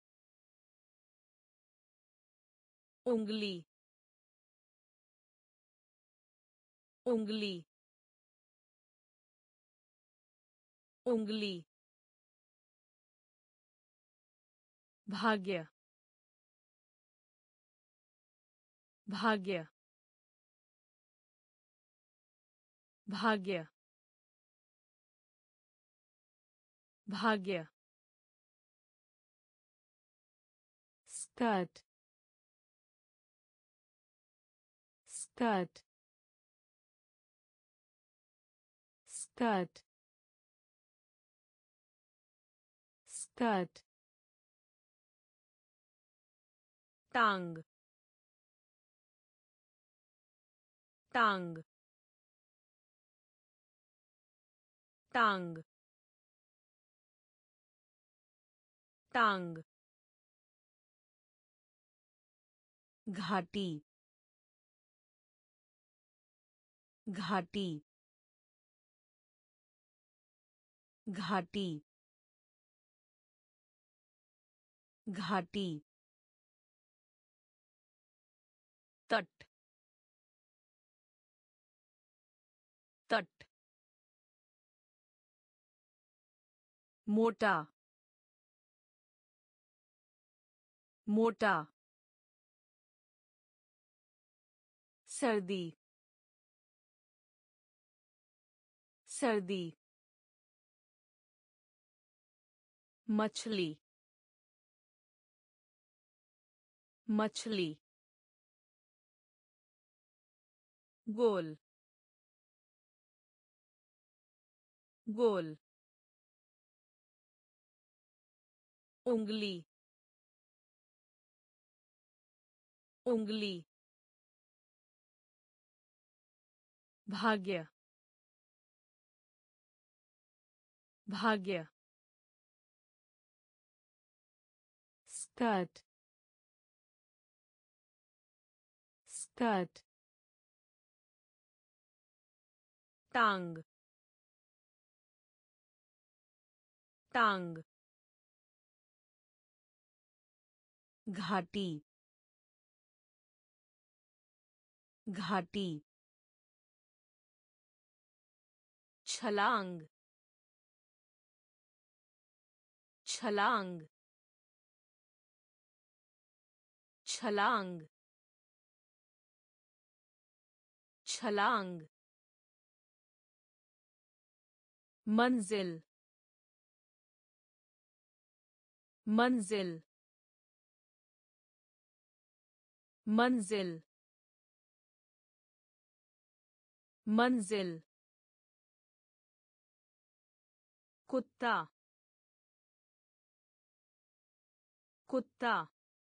उंगली उंगली उंगली भाग्य भाग्य भाग्य भाग्य स्कर्ट स्कर्ट स्कर्ट स्कर्ट टांग टांग टांग टांग घाटी घाटी घाटी घाटी तट तट मोटा मोटा सर्दी सर्दी मछली मछली गोल गोल उंगली उंगली भाग्य भाग्य स्कर्ट स्कर्ट टांग टांग घाटी घाटी छलांग छलांग छलांग छलांग मंजिल मंजिल मंजिल मंजिल कुत्ता कुत्ता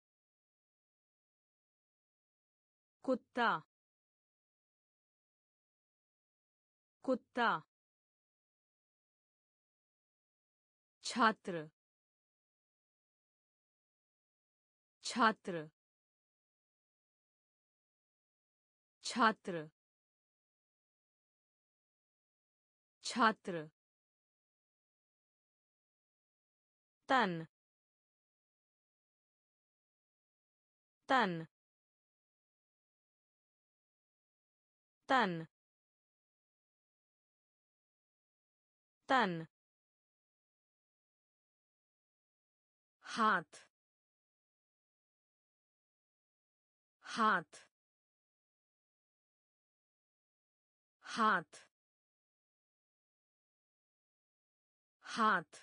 कुत्ता कुत्ता छात्र छात्र छात्र छात्र तन तन तन तन हाथ हाथ हाथ हाथ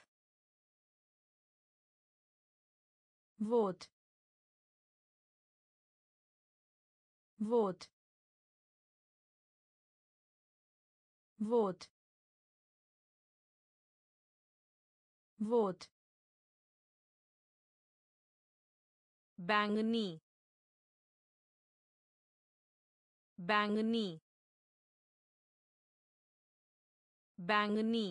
वोट वोट वोट वोट बैंगनी बैंगनी बैंगनी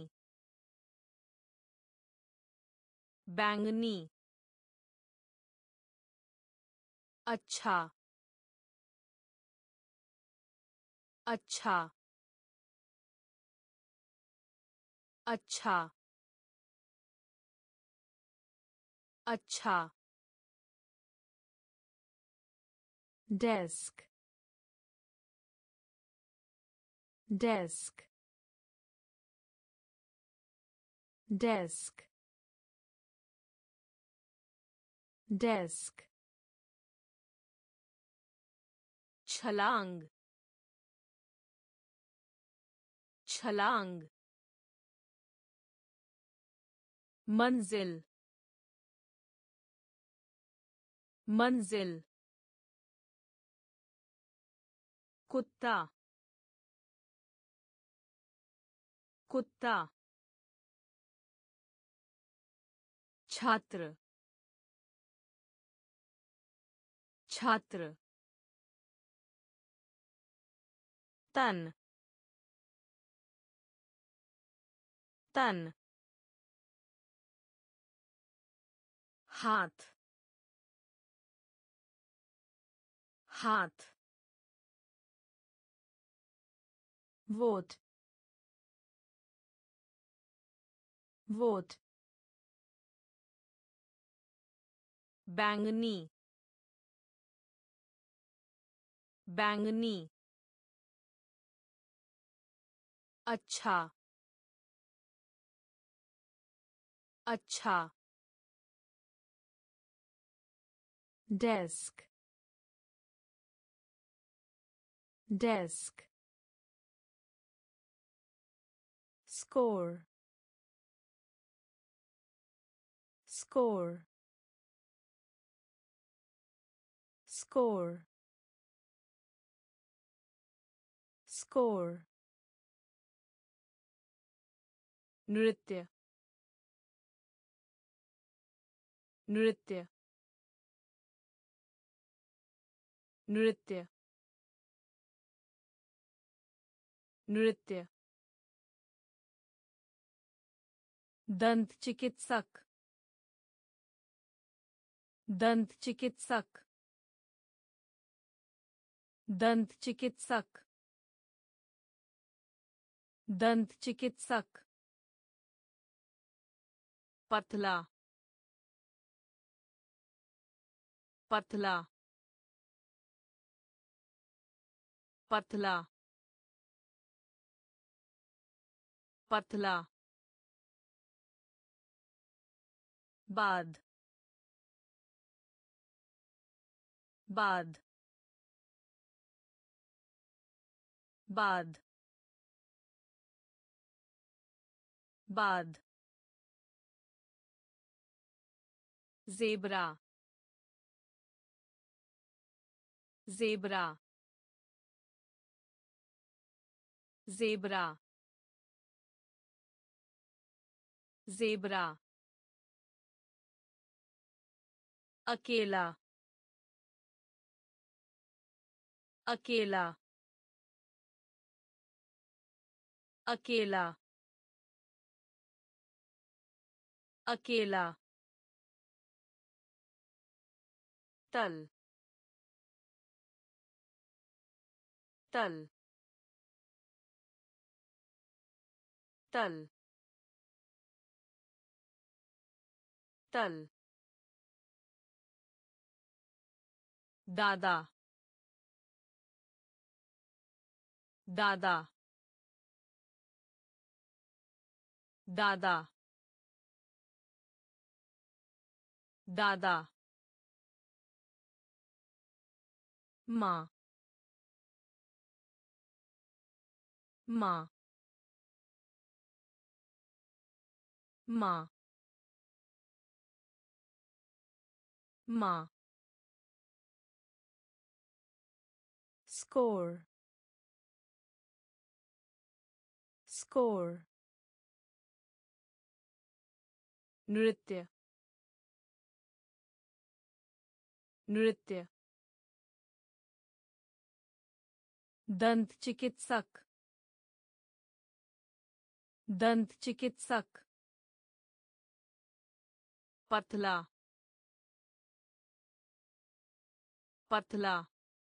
बैंगनी अच्छा अच्छा अच्छा अच्छा desk desk desk desk छलांग छलांग मंजिल मंजिल कुत्ता कुत्ता छात्र छात्र तन तन हाथ हाथ वोट वोट बैंगनी बैंगनी अच्छा अच्छा desk desk score score score score नृत्य नृत्य नृत्य नृत्य दंत चिकित्सक दंत चिकित्सक दंत चिकित्सक दंत चिकित्सक पतला पतला पतला पतला बाद बाद बाद बाद ज़ेबरा ज़ेबरा ज़ेबरा ज़ेबरा अकेला अकेला अकेला अकेला तल तल तल तल दादा दादा दादा दादा माँ माँ माँ माँ score score नृत्य नृत्य दंत चिकित्सक दंत चिकित्सक पतला पतला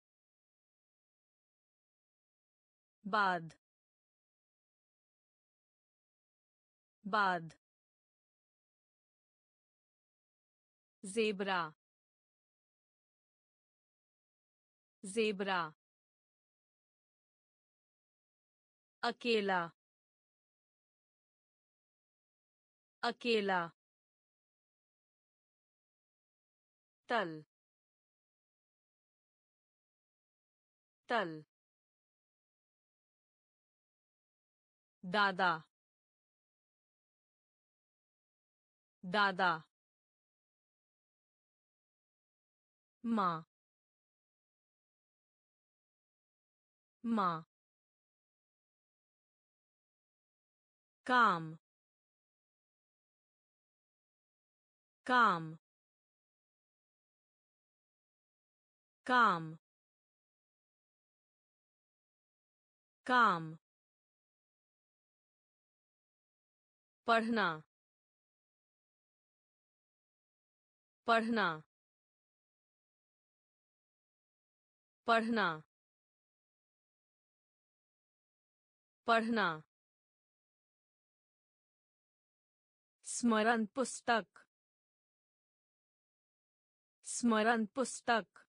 बाद बाद ज़ेबरा ज़ेबरा अकेला अकेला तल तल दादा दादा माँ माँ काम काम काम काम पढ़ना पढ़ना पढ़ना पढ़ना स्मरण पुस्तक स्मरण पुस्तक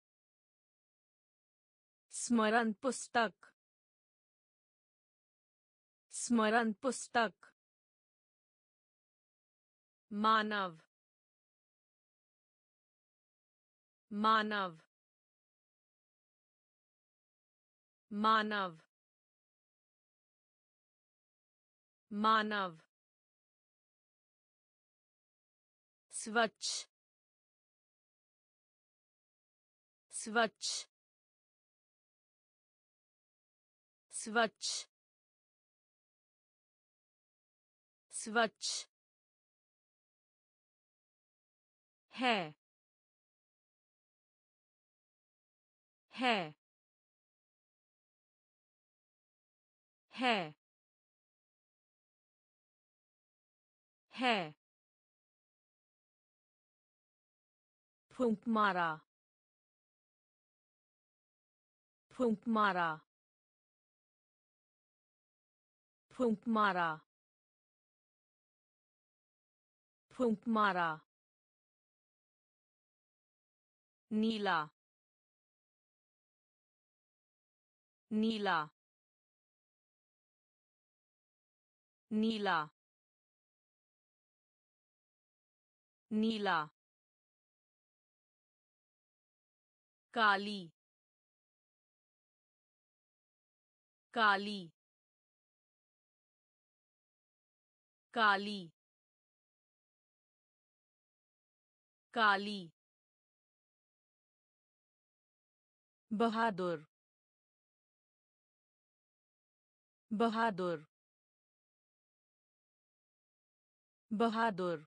स्मरण पुस्तक स्मरण पुस्तक मानव मानव मानव मानव स्वच्छ स्वच्छ स्वच्छ स्वच्छ है है है है फूंक मारा फूंक मारा फूंक मारा फूंक मारा नीला नीला नीला नीला काली काली काली काली बहादुर बहादुर बहादुर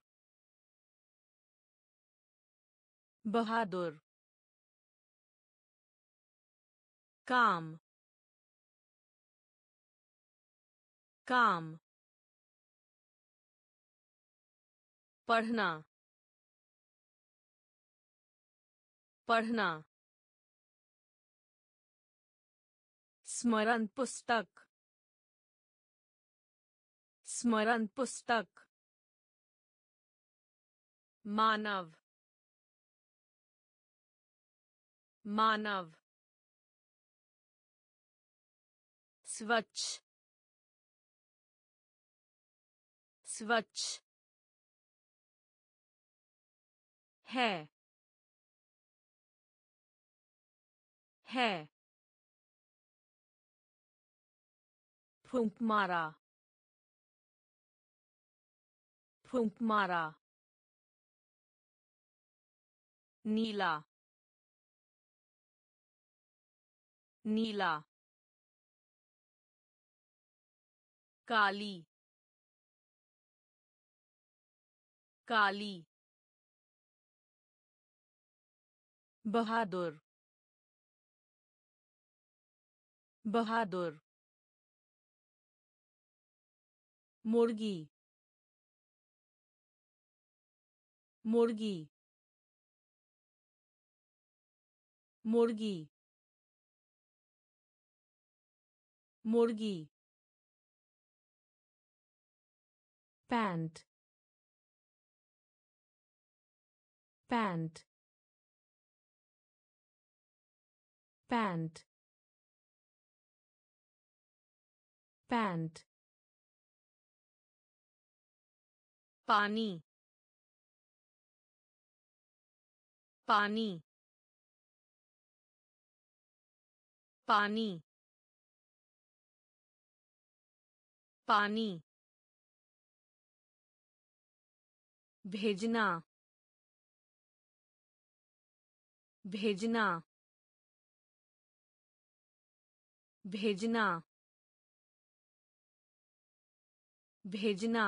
बहादुर काम काम पढ़ना पढ़ना स्मरण पुस्तक स्मरण पुस्तक मानव मानव स्वच्छ स्वच्छ है है फूंक मारा फूंक मारा नीला नीला काली काली बहादुर बहादुर मुर्गी मुर्गी मुर्गी मुर्गी पैंट पैंट पैंट पैंट पानी पानी पानी पानी भेजना भेजना भेजना भेजना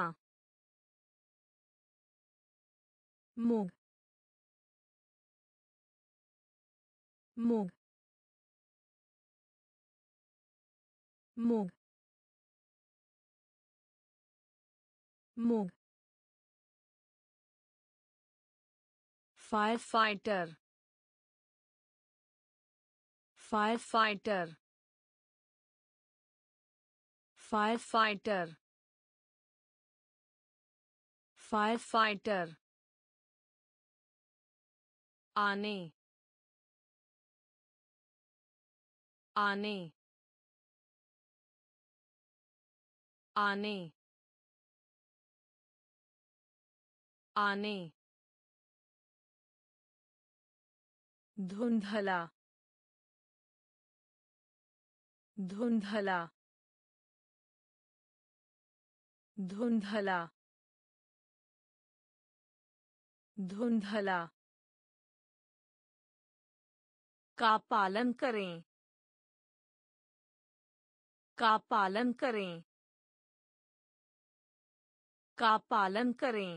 मूंग मूंग मूंग मूंग fire fighter fire fighter fire fighter fire fighter आने आने आने आने धुंधला धुंधला धुंधला धुंधला का पालन करें का पालन करें का पालन करें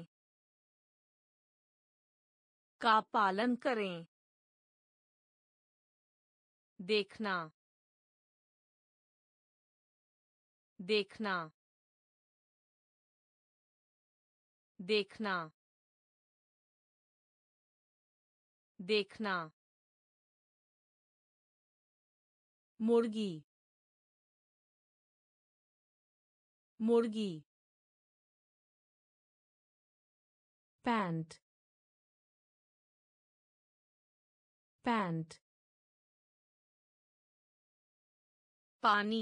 का पालन करें देखना देखना देखना देखना मुर्गी मुर्गी पैंट पैंट पानी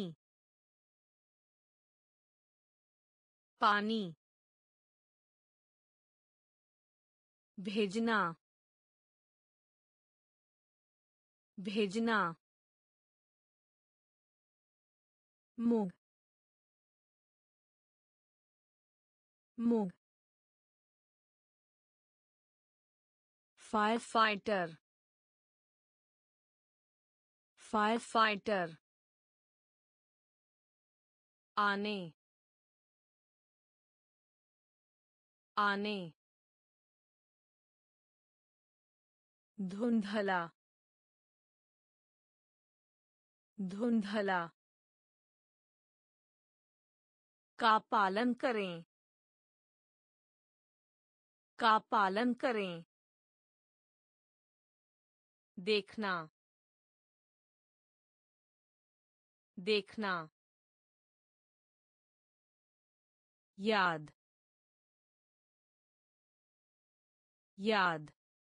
पानी भेजना भेजना मूंग मूंग फायर फाइटर फायर फाइटर आने आने धुंधला धुंधला का पालन करें का पालन करें देखना देखना याद याद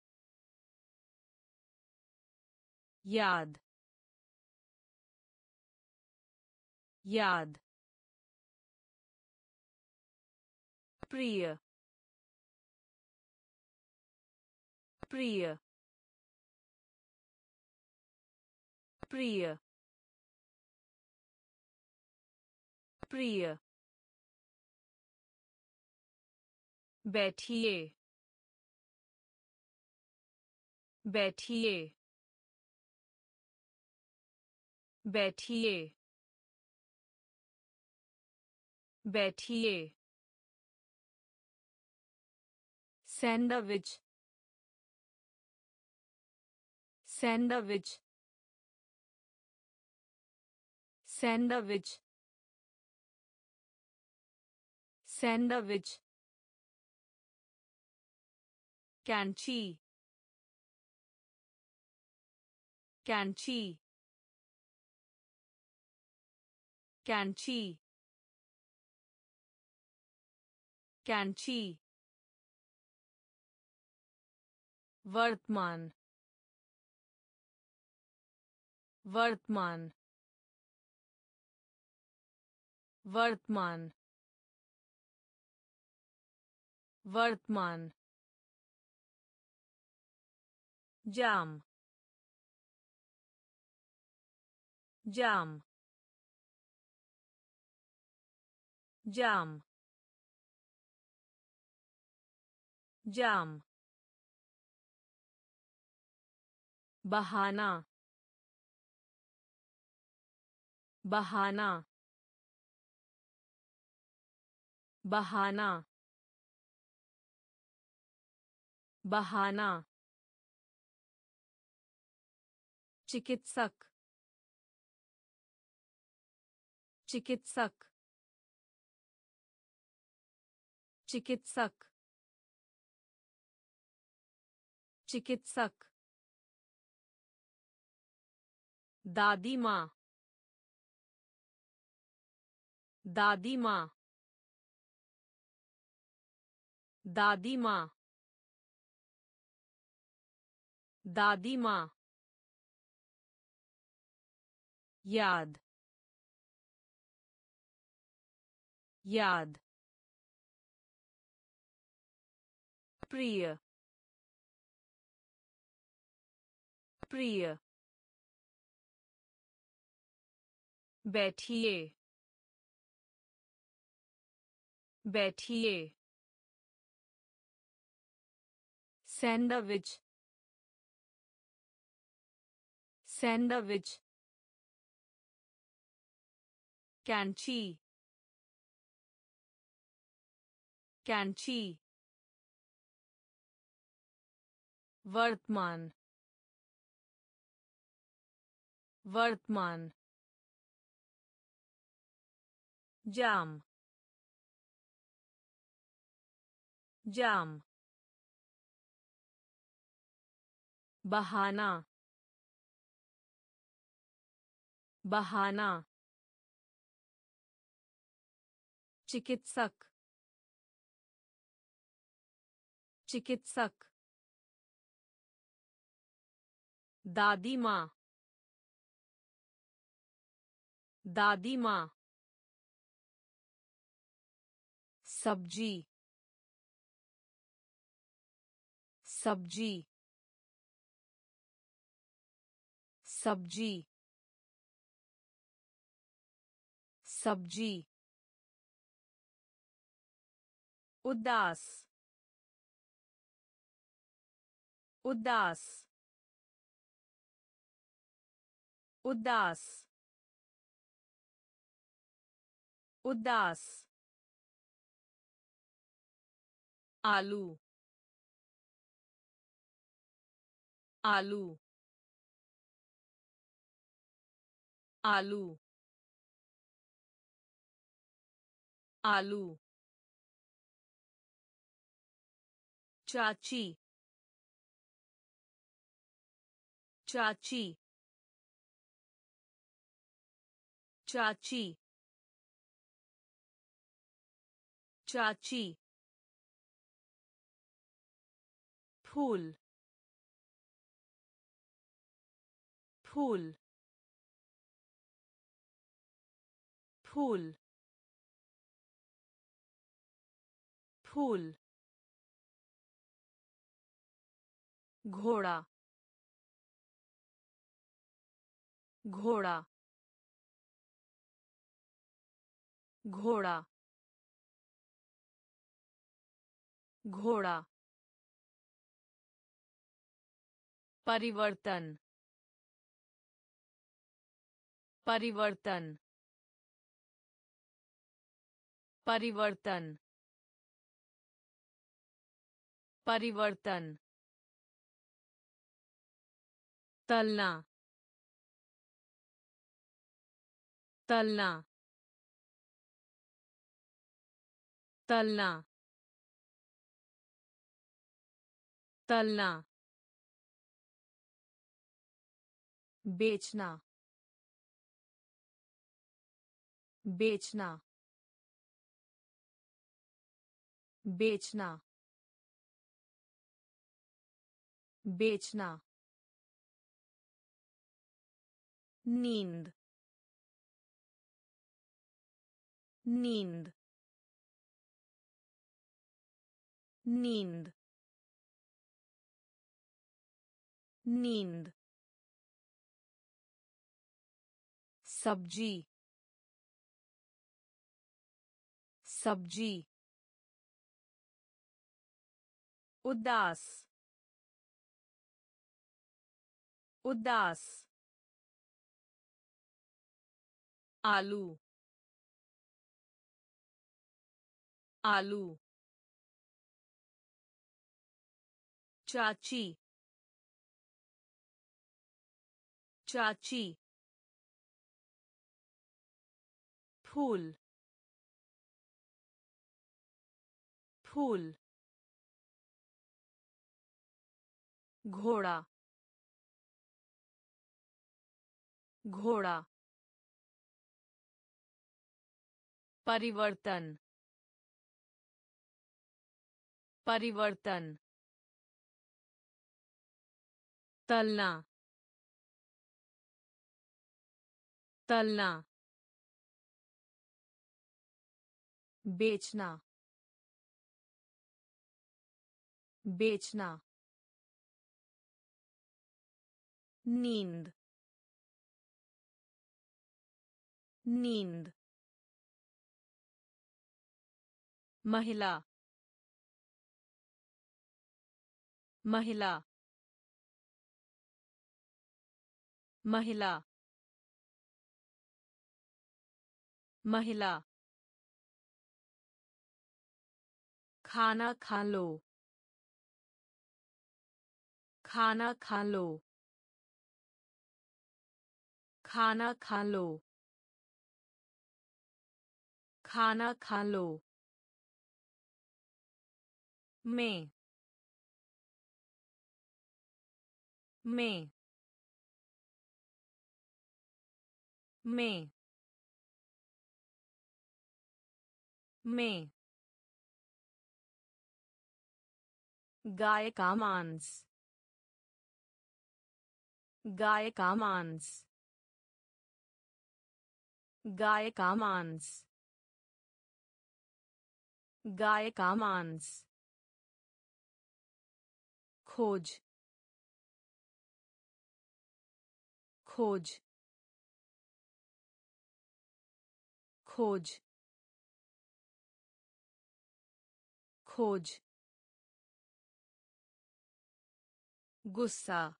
याद याद प्रिय प्रिय प्रिय प्रिय बैठिए बैठिए बैठिए बैठिए सैंडविच सैंडविच सैंडविच सैंडविच कैंची कैंची कैंची कैंची वर्तमान वर्तमान वर्तमान वर्तमान जाम जाम जाम जाम बहाना बहाना बहाना बहाना चिकित्सक चिकित्सक चिकित्सक चिकित्सक दादी माँ दादी माँ दादी माँ दादी माँ याद याद प्रिय प्रिय बैठिए बैठिए सैंडविच सैंडविच कैंची कैंची वर्तमान वर्तमान जाम जाम बहाना बहाना चिकित्सक चिकित्सक दादी माँ दादी माँ सब्जी सब्जी सब्जी सब्जी उदास उदास उदास उदास आलू आलू आलू आलू चाची चाची चाची चाची फूल फूल फूल फूल घोड़ा घोड़ा घोड़ा घोड़ा परिवर्तन परिवर्तन परिवर्तन परिवर्तन तलना तलना तलना तलना बेचना बेचना बेचना बेचना नींद नींद नींद नींद सब्जी सब्जी उदास उदास आलू आलू चाची चाची फूल फूल घोड़ा घोड़ा परिवर्तन परिवर्तन तलना तलना बेचना बेचना नींद नींद महिला महिला महिला महिला खाना खा लो खाना खा लो खाना खा लो खाना खा लो में में में में गाय का मांस गाय का मांस गाय का मांस गाय का मांस खोज खोज खोज खोज गुस्सा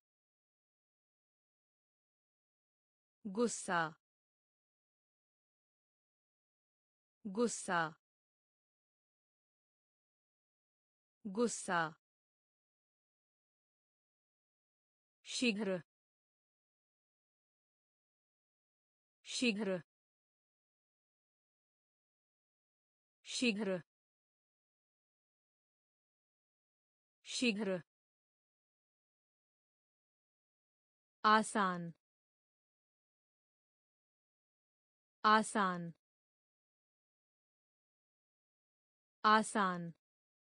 गुस्सा गुस्सा गुस्सा शीघ्र शीघ्र शीघ्र शीघ्र आसान आसान आसान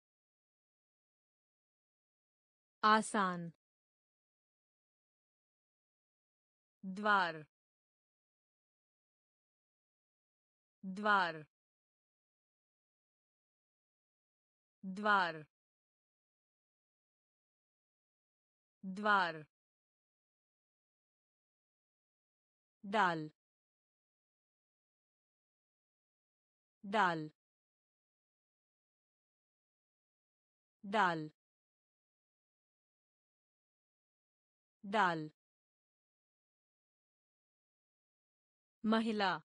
आसान द्वार द्वार द्वार द्वार डाल डाल डाल डाल महिला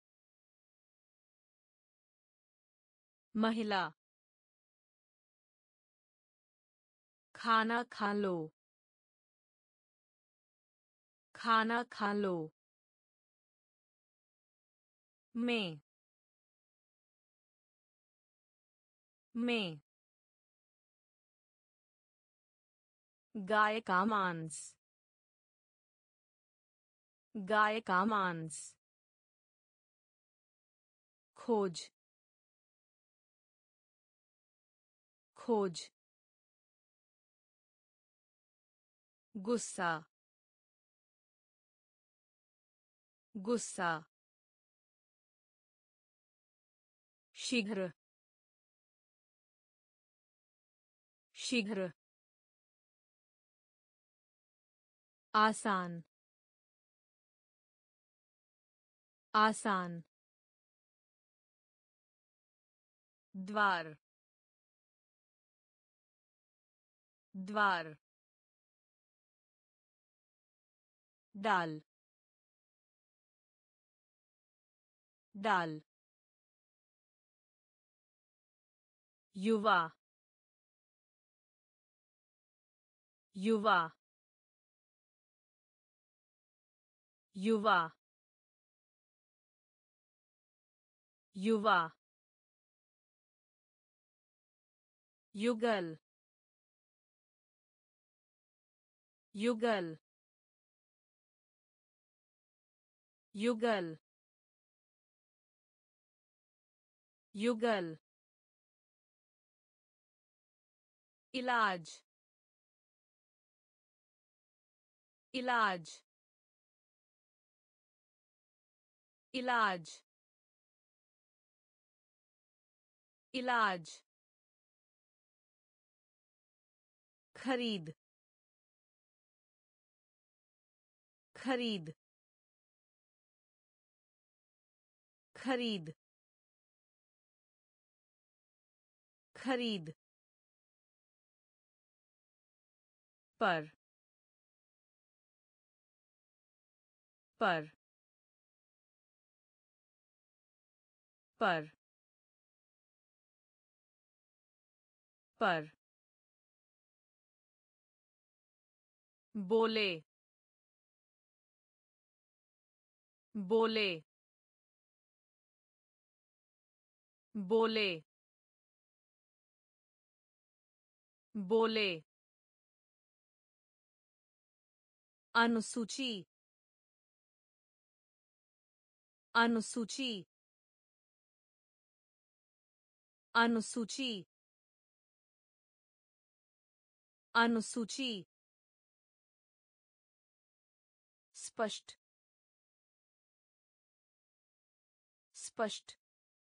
महिला खाना खा लो खाना खा लो में में गाय का मांस गाय का मांस खोज खोज गुस्सा गुस्सा शीघ्र शीघ्र आसान आसान द्वार द्वार डाल डाल युवा युवा युवा युवा युगल युगल युगल युगल इलाज इलाज इलाज इलाज खरीद खरीद खरीद खरीद पर पर पर पर बोले बोले बोले बोले अनुसूची अनुसूची अनुसूची अनुसूची स्पष्ट स्पष्ट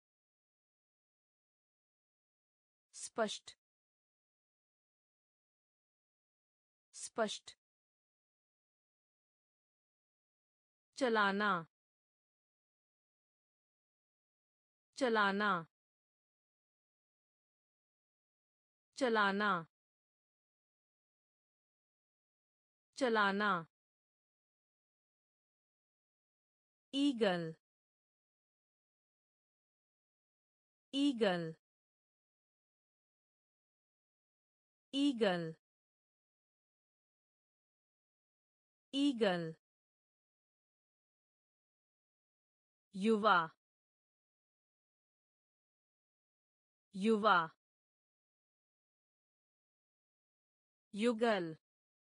स्पष्ट स्पष्ट चलाना चलाना चलाना चलाना ईगल ईगल ईगल ईगल युवा युवा युगल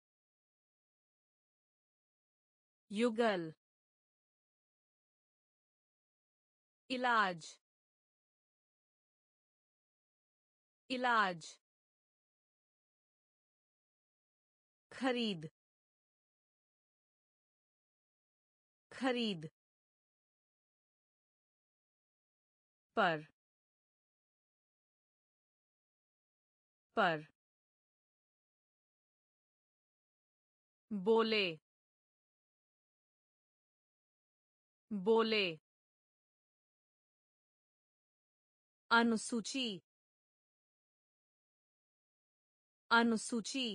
युगल इलाज इलाज खरीद खरीद पर पर बोले बोले अनुसूची अनुसूची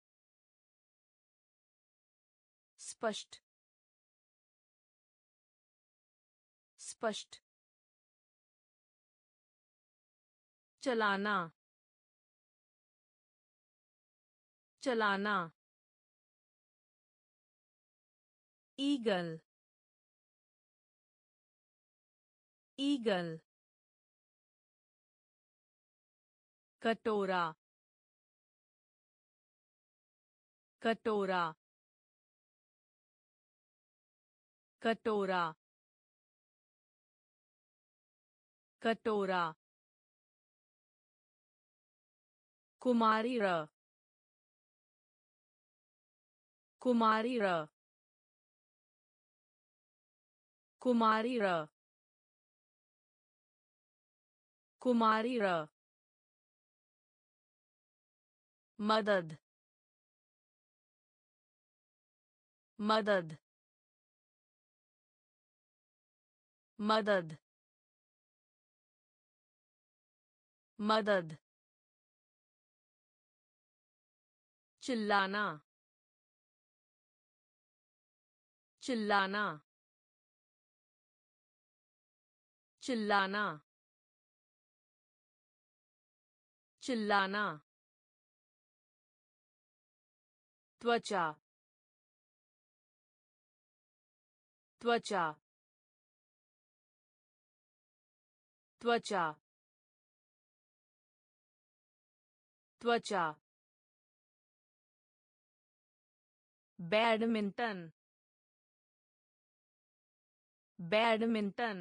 स्पष्ट स्पष्ट चलाना चलाना ईगल ईगल कटोरा कटोरा कटोरा कटोरा कुमारी र कुमारी र कुमारी र कुमारी र मदद मदद मदद मदद चिल्लाना चिल्लाना चिल्लाना चिल्लाना त्वचा त्वचा त्वचा त्वचा बैडमिंटन बैडमिंटन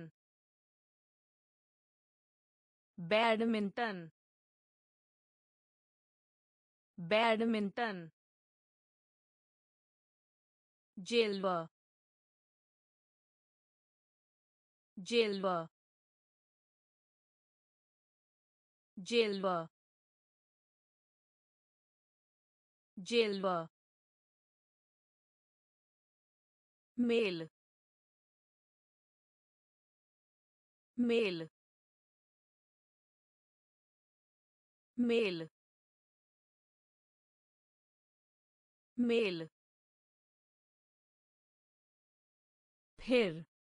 बैडमिंटन बैडमिंटन जेलवा जेलवा जेलवा जेलवा मेल मेल मेल मेल फिर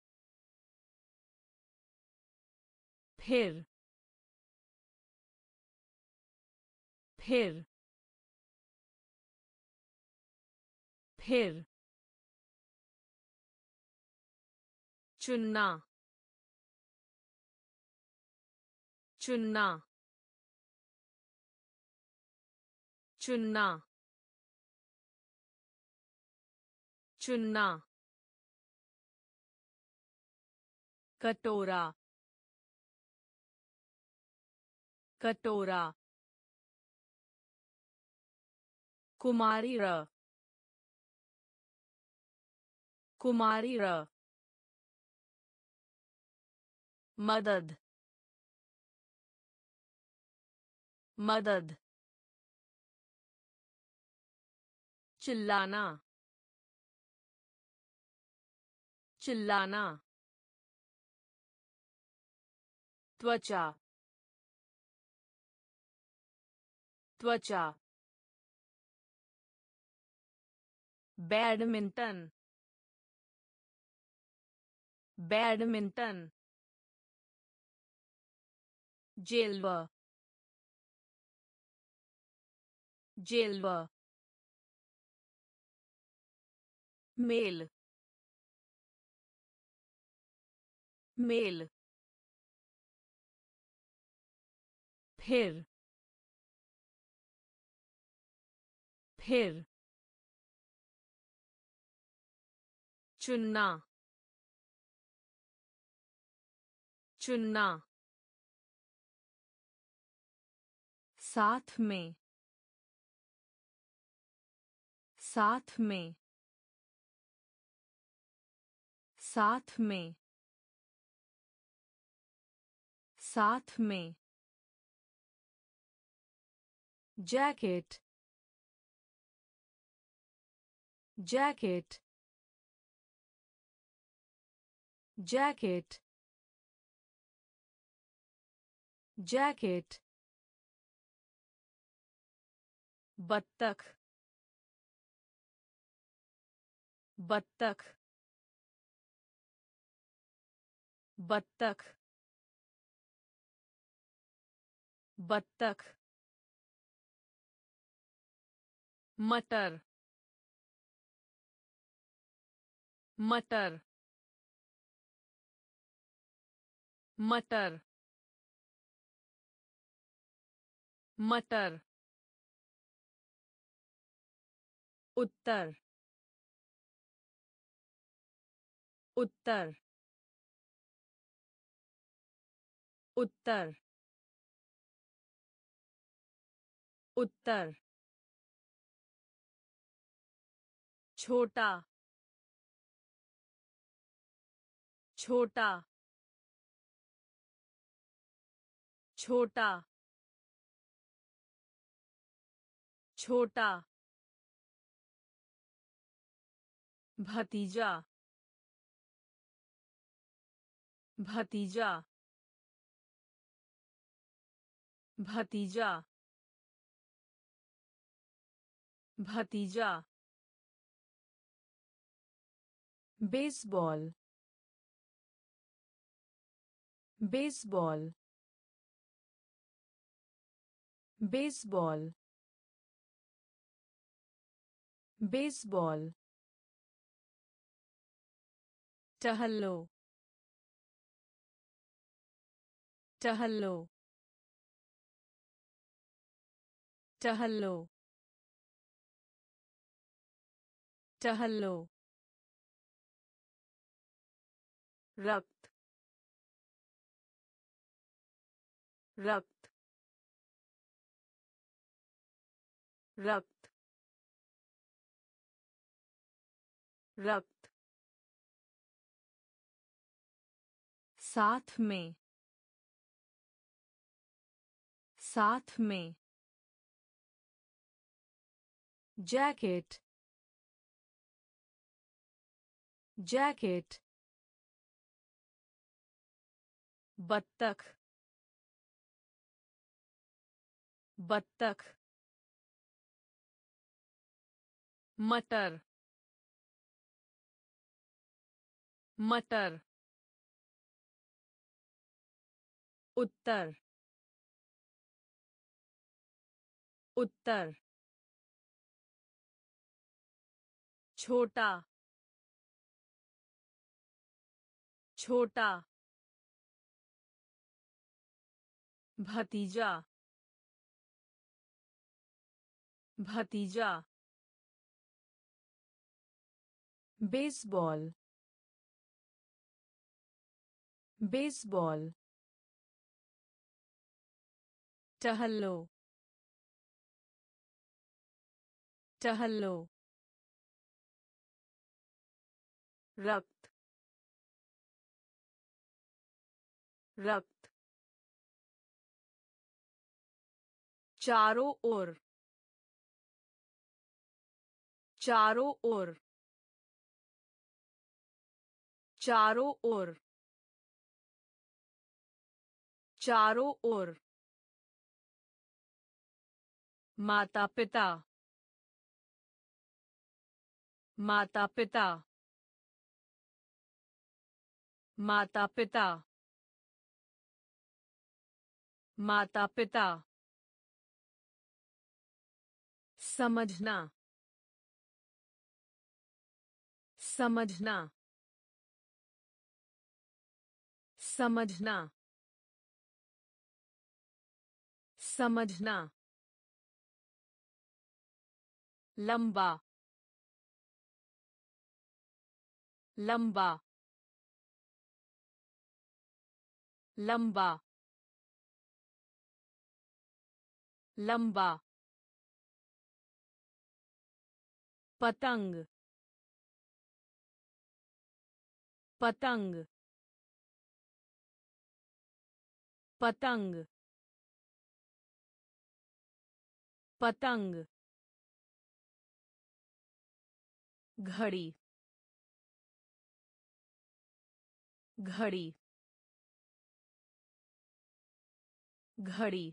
फिर फिर फिर चुनना चुनना चुनना चुनना कटोरा कटोरा कुमारी र कुमारी र मदद मदद चिल्लाना चिल्लाना त्वचा त्वचा बैडमिंटन बैडमिंटन जेलवा जेलवा मेल मेल फिर फिर चुनना चुनना साथ में साथ में साथ में साथ में जैकेट जैकेट जैकेट जैकेट बत्तख बत्तख बत्तख बत्तख मटर मटर मटर मटर उत्तर उत्तर उत्तर उत्तर छोटा छोटा छोटा छोटा भतीजा भतीजा भतीजा भतीजा बेसबॉल बेसबॉल बेसबॉल बेसबॉल टहलो टहलो टहलो टहलो रक्त रक्त रक्त रक्त साथ में साथ में जैकेट जैकेट बत्तख बत्तख मटर मटर उत्तर उत्तर छोटा छोटा भतीजा भतीजा बेसबॉल बेसबॉल टहलो टहलो रक्त रक्त चारों ओर चारों ओर चारों ओर चारों ओर माता पिता माता पिता माता पिता माता पिता समझना समझना समझना समझना लंबा लंबा लंबा लंबा पतंग पतंग पतंग पतंग घड़ी घड़ी घड़ी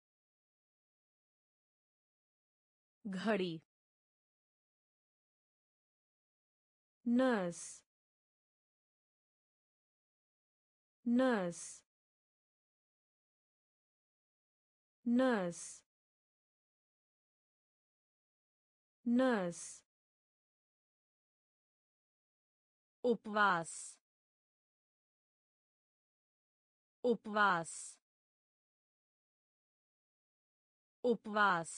घड़ी नर्स नर्स नर्स नर्स उपवास उपवास उपवास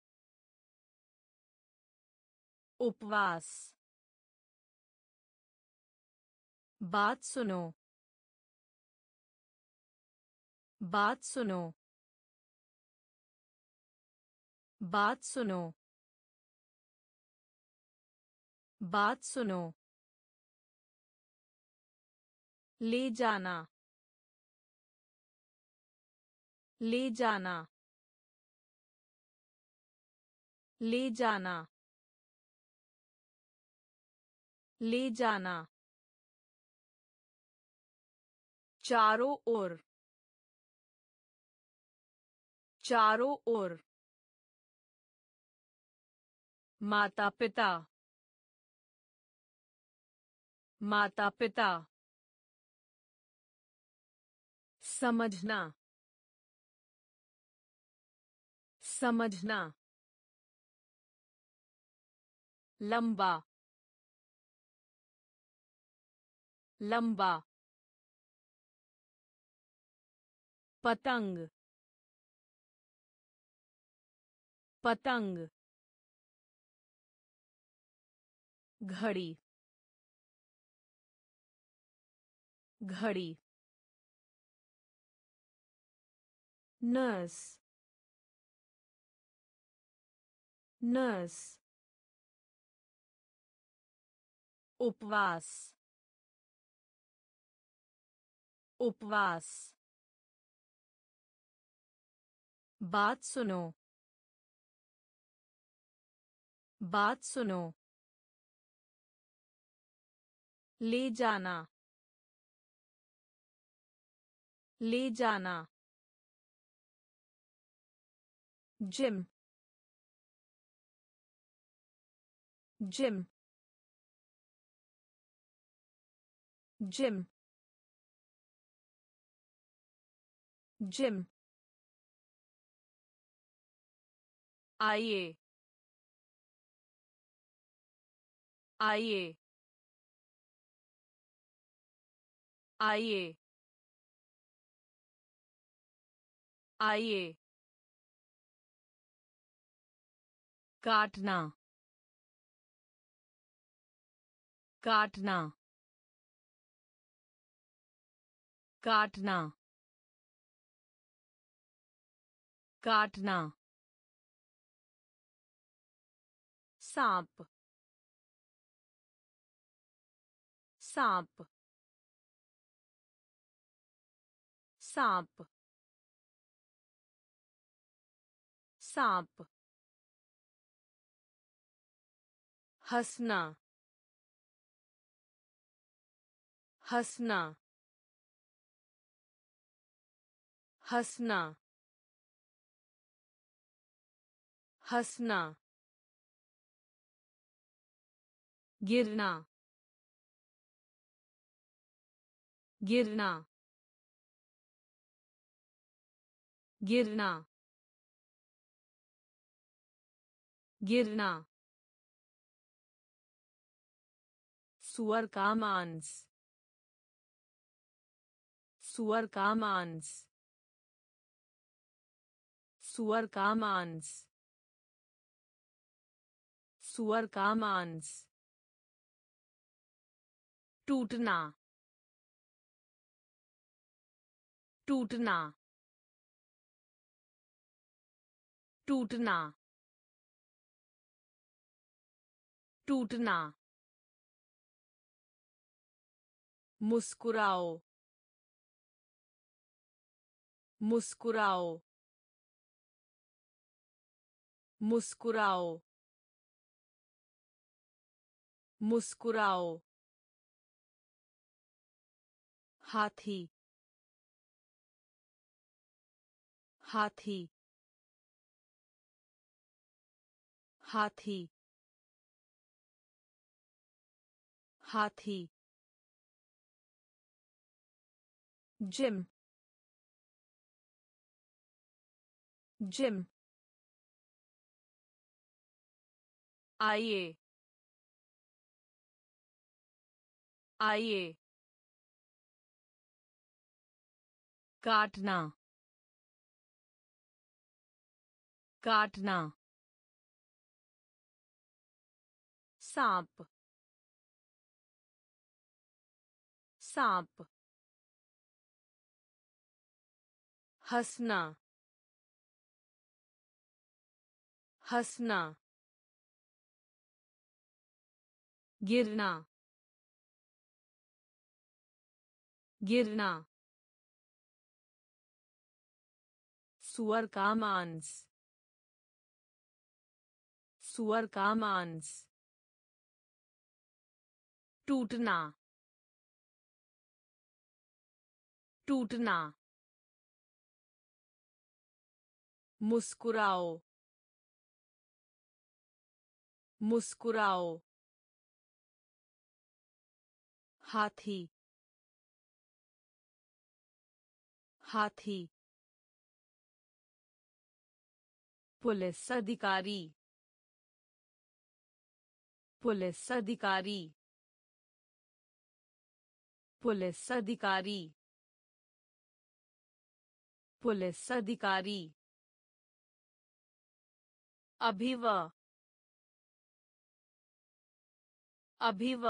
उपवास बात सुनो बात सुनो बात सुनो बात सुनो ले जाना ले जाना ले जाना ले जाना चारों ओर चारों ओर माता पिता माता पिता समझना समझना लंबा लंबा पतंग पतंग घड़ी घड़ी नर्स नर्स उपवास उपवास बात सुनो बात सुनो ले जाना ले जाना जिम जिम जिम जिम आइए आइए आइए आइए काटना काटना काटना काटना सांप सांप सांप सांप हंसना हंसना हंसना हंसना गिरना गिरना गिरना गिरना सुअर का मांस सुअर का मांस सुअर का मांस सुअर का मांस टूटना टूटना टूटना टूटना मुस्कुराओ मुस्कुराओ मुस्कुराओ मुस्कुराओ हाथी हाथी हाथी हाथी जिम जिम आइए आइए काटना काटना सांप सांप हंसना हंसना गिरना गिरना सुअर का मांस सुअर का मांस टूटना टूटना मुस्कुराओ मुस्कुराओ हाथी हाथी पुलिस अधिकारी पुलिस अधिकारी पुलिस अधिकारी पुलिस अधिकारी अभिवा अभिवा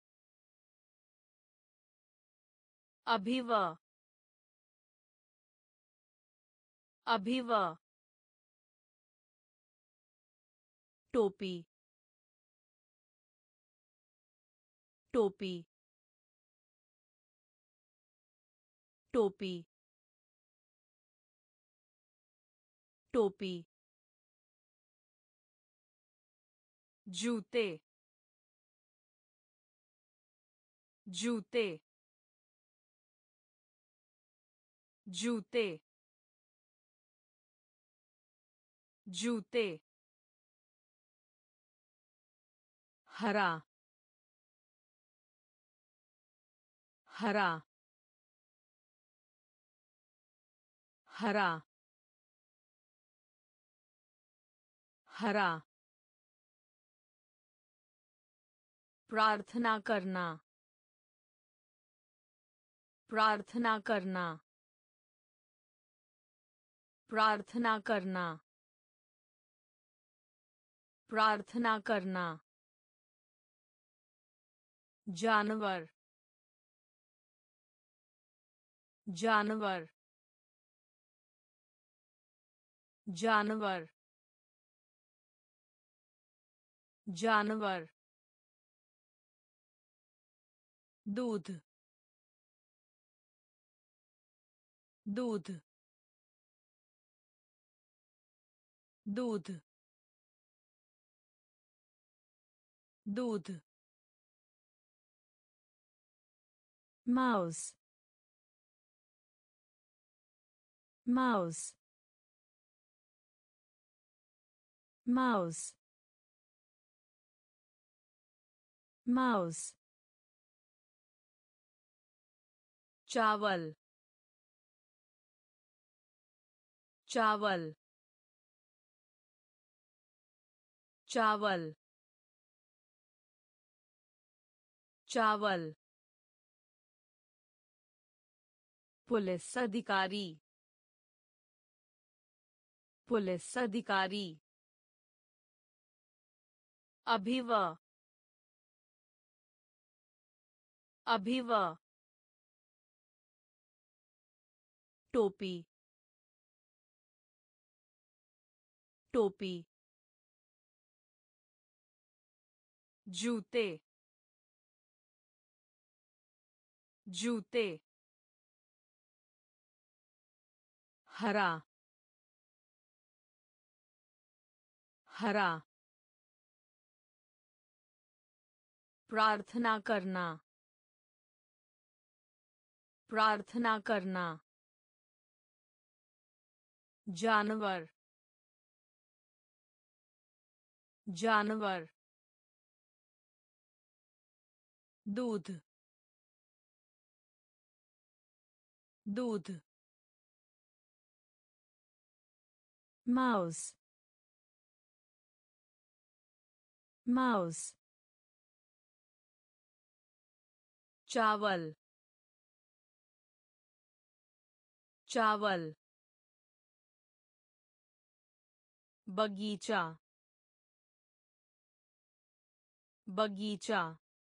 अभिवा अभिवा टोपी टोपी टोपी टोपी जूते जूते जूते जूते हरा हरा हरा हरा प्रार्थना करना प्रार्थना करना प्रार्थना करना प्रार्थना करना जानवर जानवर जानवर जानवर दूध दूध दूध दूध माउस माउस माउस माउस चावल चावल चावल चावल पुलिस अधिकारी पुलिस अधिकारी अभिवा अभिवा टोपी टोपी जूते जूते हरा हरा प्रार्थना करना प्रार्थना करना जानवर जानवर दूध दूध माउस माउस चावल चावल बगीचा बगीचा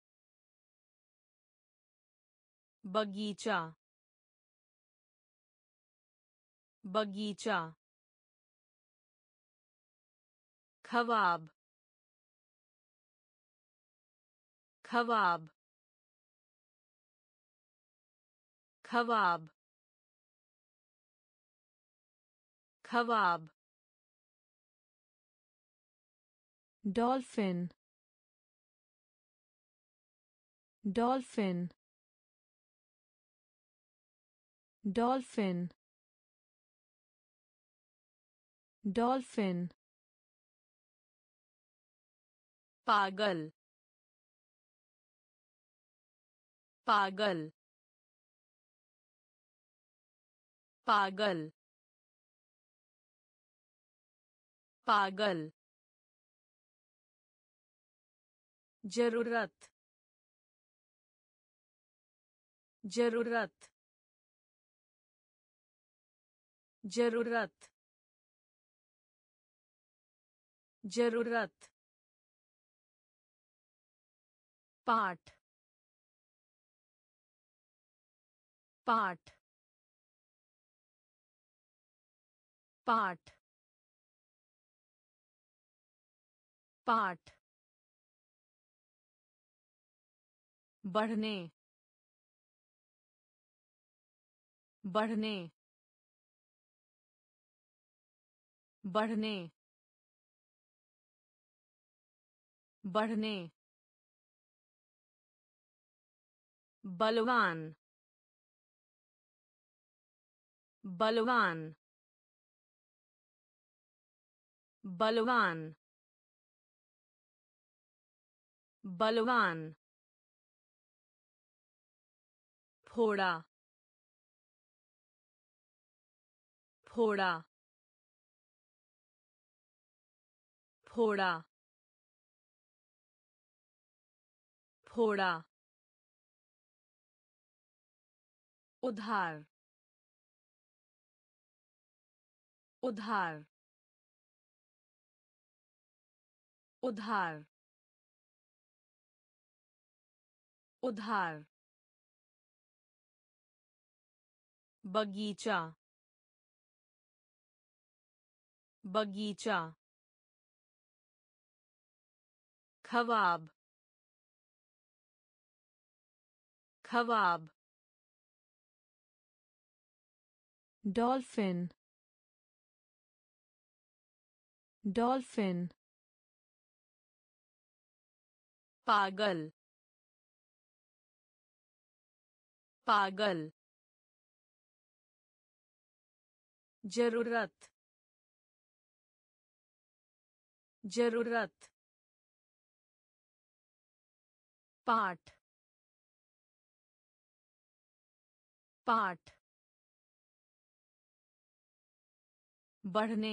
बगीचा बगीचा ख्वाब ख्वाब ख्वाब ख्वाब डॉल्फिन डॉल्फिन डॉल्फिन डॉल्फिन पागल पागल पागल पागल जरूरत जरूरत जरूरत जरूरत पाठ पाठ पाठ पाठ बढ़ने बढ़ने बढ़ने बढ़ने बलवान बलवान बलवान बलवान फोड़ा फोड़ा फोड़ा फोड़ा उधार उधार उधार उधार बगीचा बगीचा ख्वाब ख्वाब डॉल्फिन डॉल्फिन पागल पागल जरूरत जरूरत पाठ पाठ बढ़ने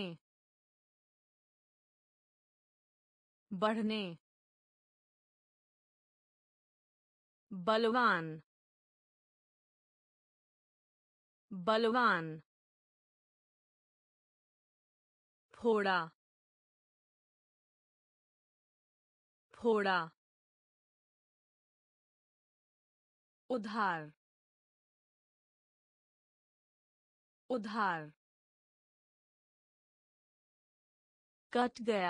बढ़ने बलवान बलवान फोड़ा फोड़ा उधार उधार कट गया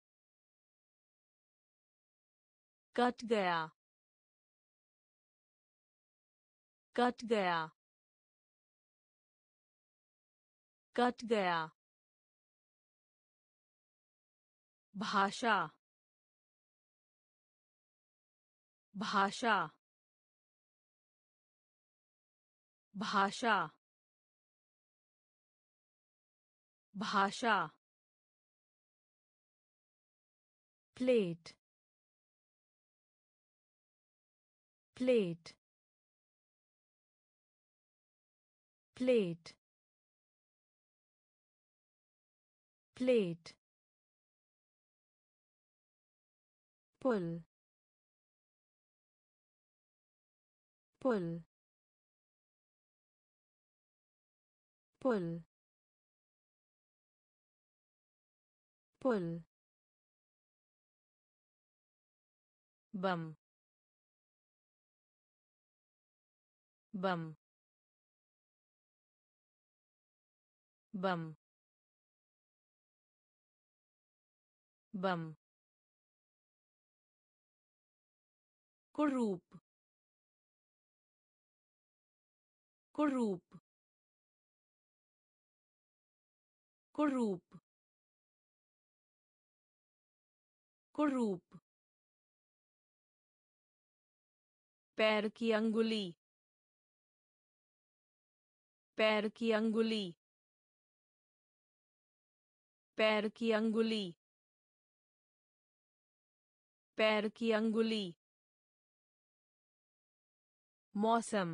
कट गया कट गया कट गया भाषा भाषा भाषा भाषा प्लेट प्लेट प्लेट प्लेट पुल पुल पुल पुल बम बम बम बम कुरूप कुरूप कुरूप कुरूप पैर की अंगुली पैर की अंगुली पैर की अंगुली पैर की अंगुली मौसम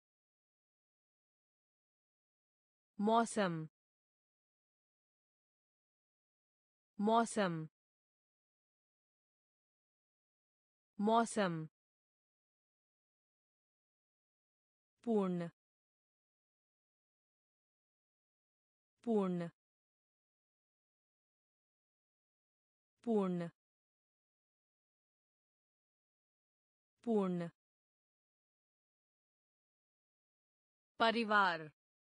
मौसम मौसम मौसम पूर्ण पूर्ण पूर्ण पूर्ण परिवार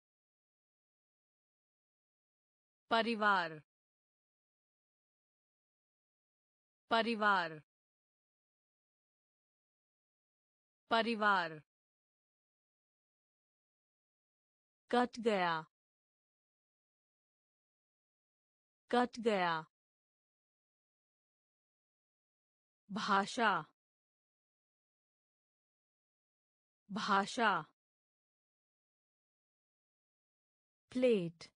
परिवार परिवार परिवार कट गया कट गया भाषा भाषा प्लेट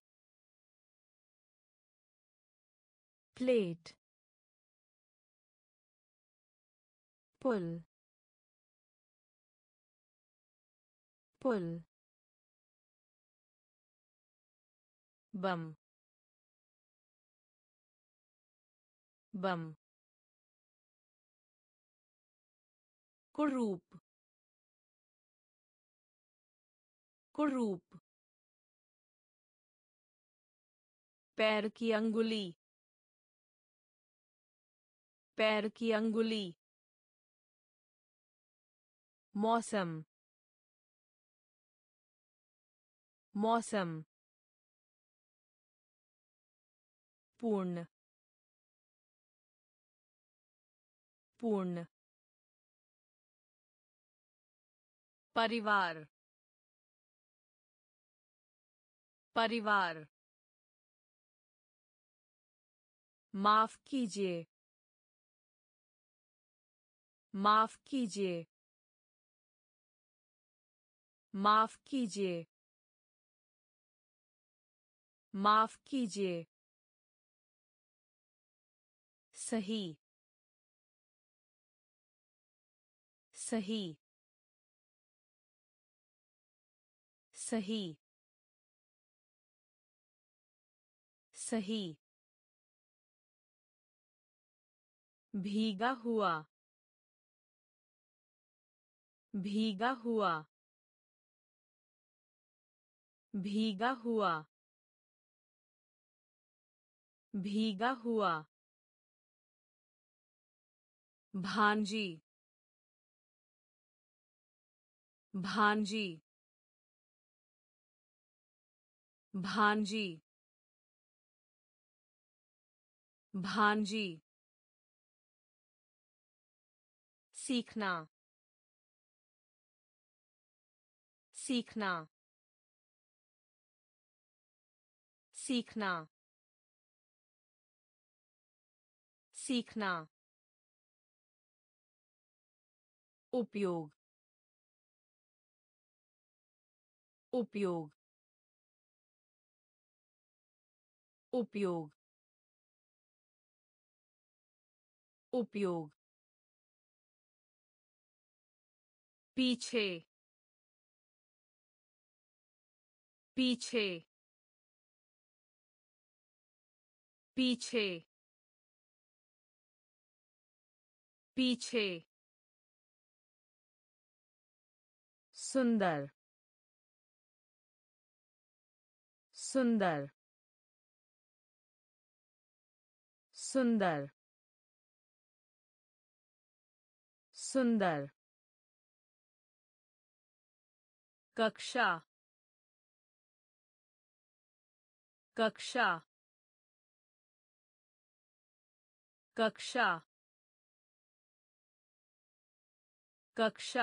प्लेट पुल पुल बम बम कुरूप कुरूप पैर की अंगुली पैर की अंगुली मौसम मौसम पूर्ण पूर्ण परिवार परिवार माफ कीजिए माफ कीजिए माफ कीजिए माफ कीजिए सही सही सही सही भीगा हुआ भीगा हुआ भीगा हुआ भीगा हुआ भांजी भांजी भांजी भांजी सीखना सीखना सीखना सीखना उपयोग उपयोग उपयोग उपयोग पीछे पीछे पीछे पीछे सुंदर सुंदर सुंदर सुंदर कक्षा कक्षा कक्षा कक्षा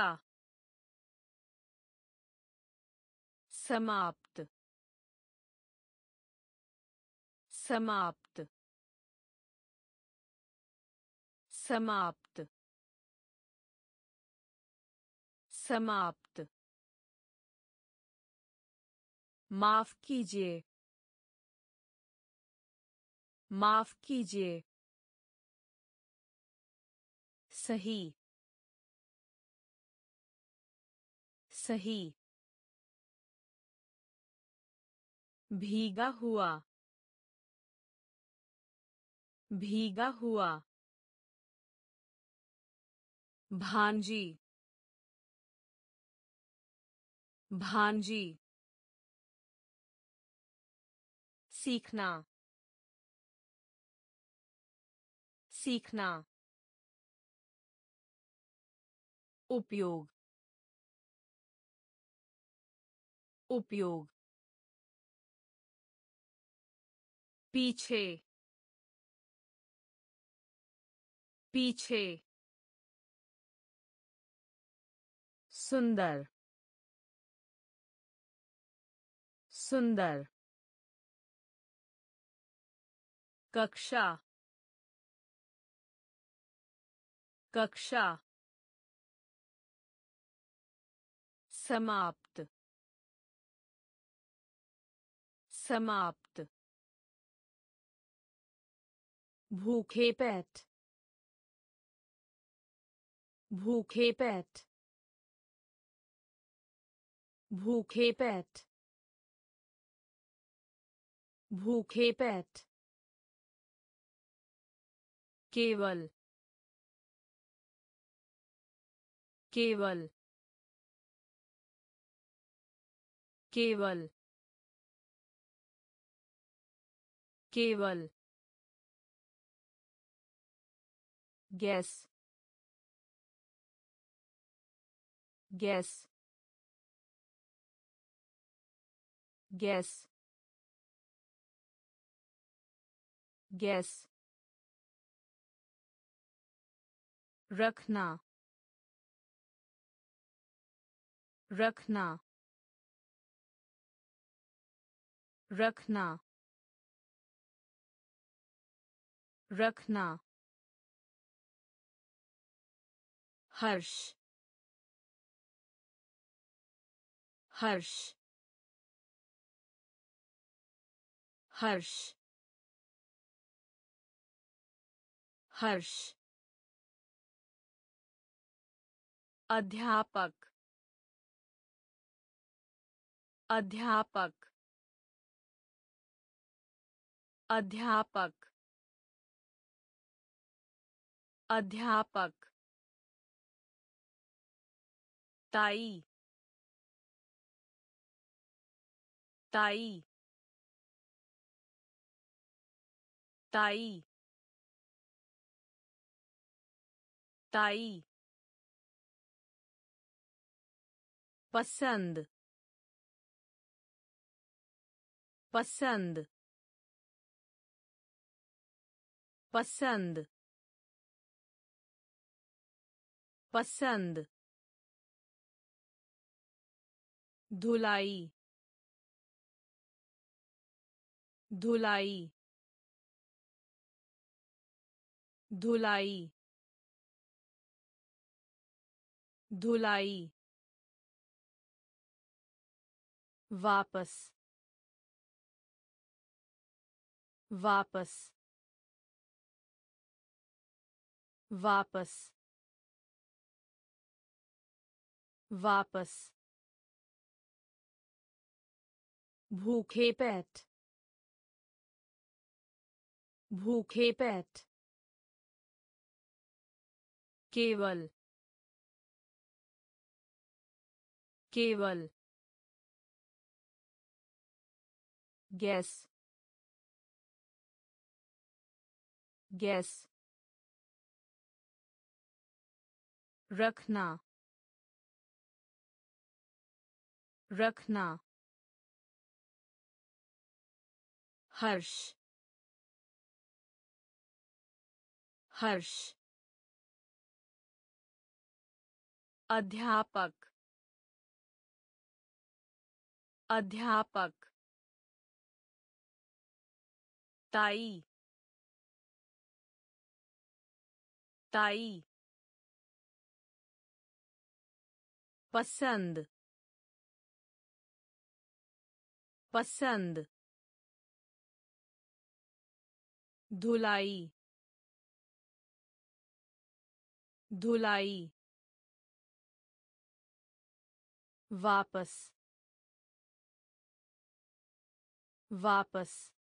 समाप्त समाप्त समाप्त समाप्त माफ कीजिए माफ कीजिए सही सही भीगा हुआ भीगा हुआ भांजी भांजी सीखना सीखना उपयोग उपयोग पीछे पीछे सुंदर सुंदर कक्षा कक्षा समाप्त समाप्त भूखे पेट भूखे पेट भूखे पेट भूखे पेट केवल केवल केवल केवल गैस गैस गैस गैस रखना रखना रखना रखना हर्ष हर्ष हर्ष हर्ष अध्यापक अध्यापक अध्यापक अध्यापक ताई ताई ताई ताई पसंद पसंद पसंद पसंद धुलाई धुलाई धुलाई धुलाई वापस वापस वापस वापस भूखे पेट भूखे पेट केवल केवल गैस गैस रखना रखना हर्ष हर्ष अध्यापक अध्यापक ताई ताई पसंद पसंद धुलाई धुलाई वापस वापस